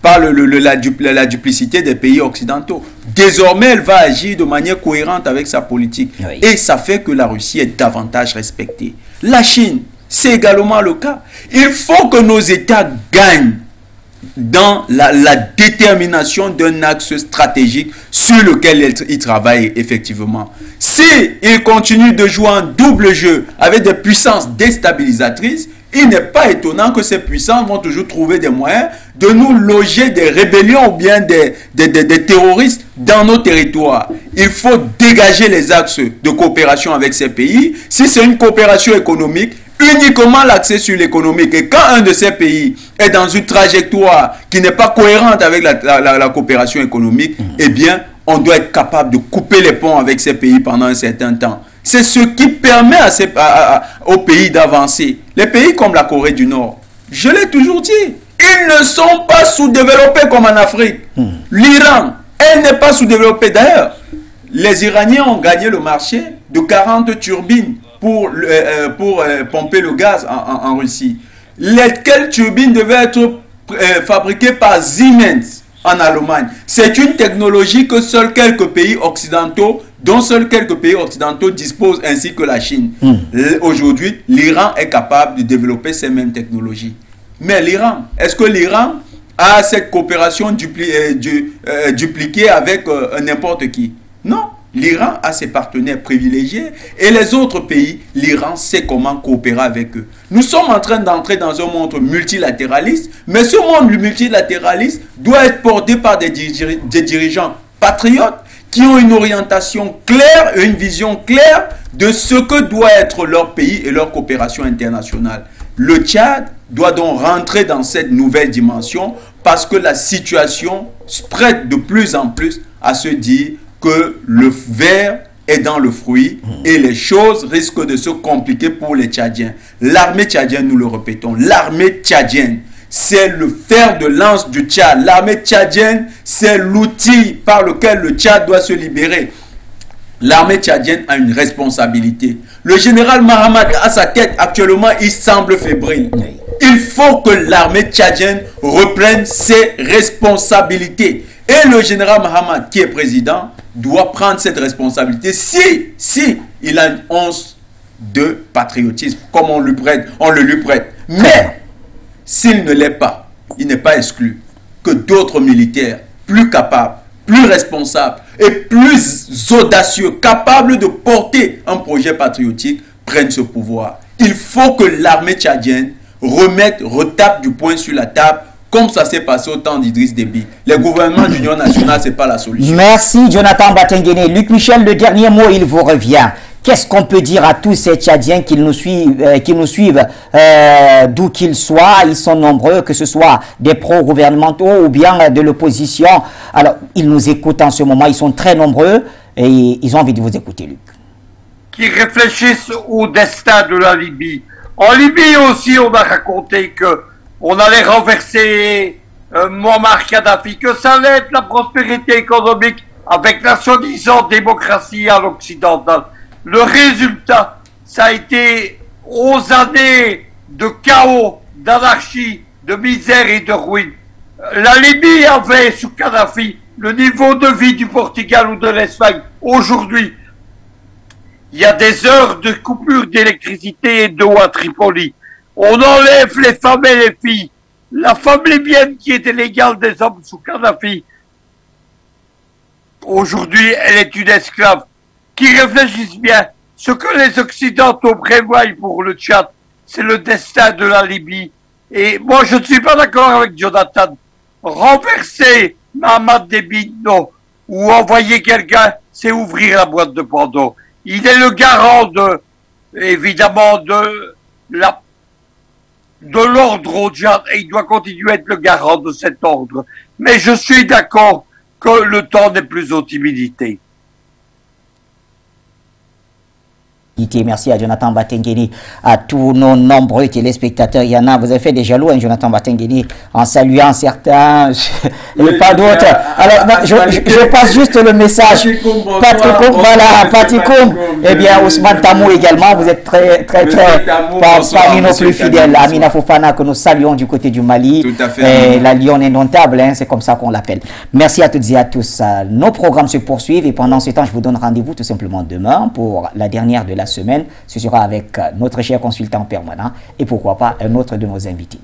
la duplicité des pays occidentaux. Désormais, elle va agir de manière cohérente avec sa politique. Oui. Et ça fait que la Russie est davantage respectée. La Chine, c'est également le cas. Il faut que nos États gagnent dans la détermination d'un axe stratégique sur lequel ils travaillent effectivement. S'ils continuent de jouer un double jeu avec des puissances déstabilisatrices, il n'est pas étonnant que ces puissances vont toujours trouver des moyens de nous loger des rébellions ou bien des terroristes dans nos territoires. Il faut dégager les axes de coopération avec ces pays. Si c'est une coopération économique, uniquement l'accès sur l'économique. Et quand un de ces pays est dans une trajectoire qui n'est pas cohérente avec la coopération économique, eh bien, on doit être capable de couper les ponts avec ces pays pendant un certain temps. C'est ce qui permet aux pays d'avancer. Les pays comme la Corée du Nord, je l'ai toujours dit, ils ne sont pas sous-développés comme en Afrique. L'Iran, elle n'est pas sous-développée. D'ailleurs, les Iraniens ont gagné le marché de 40 turbines pour pomper le gaz en Russie. Lesquelles turbines devaient être fabriquées par Siemens en Allemagne. C'est une technologie que seuls quelques pays occidentaux, dont seuls quelques pays occidentaux disposent, ainsi que la Chine. Aujourd'hui, l'Iran est capable de développer ces mêmes technologies. Mais l'Iran, est-ce que l'Iran a cette coopération dupliquée avec n'importe qui? Non. L'Iran a ses partenaires privilégiés et les autres pays, l'Iran sait comment coopérer avec eux. Nous sommes en train d'entrer dans un monde multilatéraliste, mais ce monde multilatéraliste doit être porté par des dirigeants patriotes qui ont une orientation claire et une vision claire de ce que doit être leur pays et leur coopération internationale. Le Tchad doit donc rentrer dans cette nouvelle dimension parce que la situation se prête de plus en plus à se dire que le ver est dans le fruit et les choses risquent de se compliquer pour les Tchadiens. L'armée tchadienne, nous le répétons, l'armée tchadienne, c'est le fer de lance du Tchad. L'armée tchadienne, c'est l'outil par lequel le Tchad doit se libérer. L'armée tchadienne a une responsabilité. Le général Mahamat, à sa tête, actuellement, il semble fébrile. Il faut que l'armée tchadienne reprenne ses responsabilités. Et le général Mahamat, qui est président, doit prendre cette responsabilité si il a une once de patriotisme, comme on le lui prête. Mais s'il ne l'est pas, il n'est pas exclu que d'autres militaires plus capables, plus responsables et plus audacieux, capables de porter un projet patriotique, prennent ce pouvoir. Il faut que l'armée tchadienne retape du poing sur la table, comme ça s'est passé au temps d'Idriss Déby. Les gouvernements d'union nationale, ce n'est pas la solution. Merci Jonathan Batenguene. Luc Michel, le dernier mot, il vous revient. Qu'est-ce qu'on peut dire à tous ces Tchadiens qui nous suivent d'où qu'ils soient? Ils sont nombreux, que ce soit des pro-gouvernementaux ou bien de l'opposition. Alors, ils nous écoutent en ce moment, ils sont très nombreux et ils ont envie de vous écouter, Luc. Qui réfléchissent au destin de la Libye. En Libye aussi, on a raconté que on allait renverser Muammar Kadhafi, que ça allait être la prospérité économique avec la soi-disant démocratie à l'occidental. Le résultat, ça a été 11 années de chaos, d'anarchie, de misère et de ruine. La Libye avait, sous Kadhafi, le niveau de vie du Portugal ou de l'Espagne. Aujourd'hui, il y a des heures de coupure d'électricité et d'eau à Tripoli. On enlève les femmes et les filles. La femme libyenne qui était l'égale des hommes sous Kadhafi, aujourd'hui, elle est une esclave. Qui réfléchissent bien, ce que les Occidentaux prévoient pour le Tchad, c'est le destin de la Libye. Et moi, je ne suis pas d'accord avec Jonathan. Renverser Mahamat Déby, non. Ou envoyer quelqu'un, c'est ouvrir la boîte de Pandore. Il est le garant évidemment, de l'ordre au Tchad, et il doit continuer à être le garant de cet ordre. Mais je suis d'accord que le temps n'est plus aux timidités. Merci à Jonathan Batengeni, à tous nos nombreux téléspectateurs. Il y en a, vous avez fait des jaloux, hein, Jonathan Batengeni, en saluant certains et pas d'autres. Alors, je passe juste le message. Patikoum, voilà, Patikoum. Eh bien, Ousmane Tamou également, vous êtes très parmi nos plus fidèles. Amina Fofana, que nous saluons du côté du Mali. Tout à fait. La Lyon indomptable, hein, c'est comme ça qu'on l'appelle. Merci à toutes et à tous. Nos programmes se poursuivent et pendant ce temps, je vous donne rendez-vous tout simplement demain pour la dernière de la semaine. Ce sera avec notre cher consultant permanent et pourquoi pas un autre de nos invités.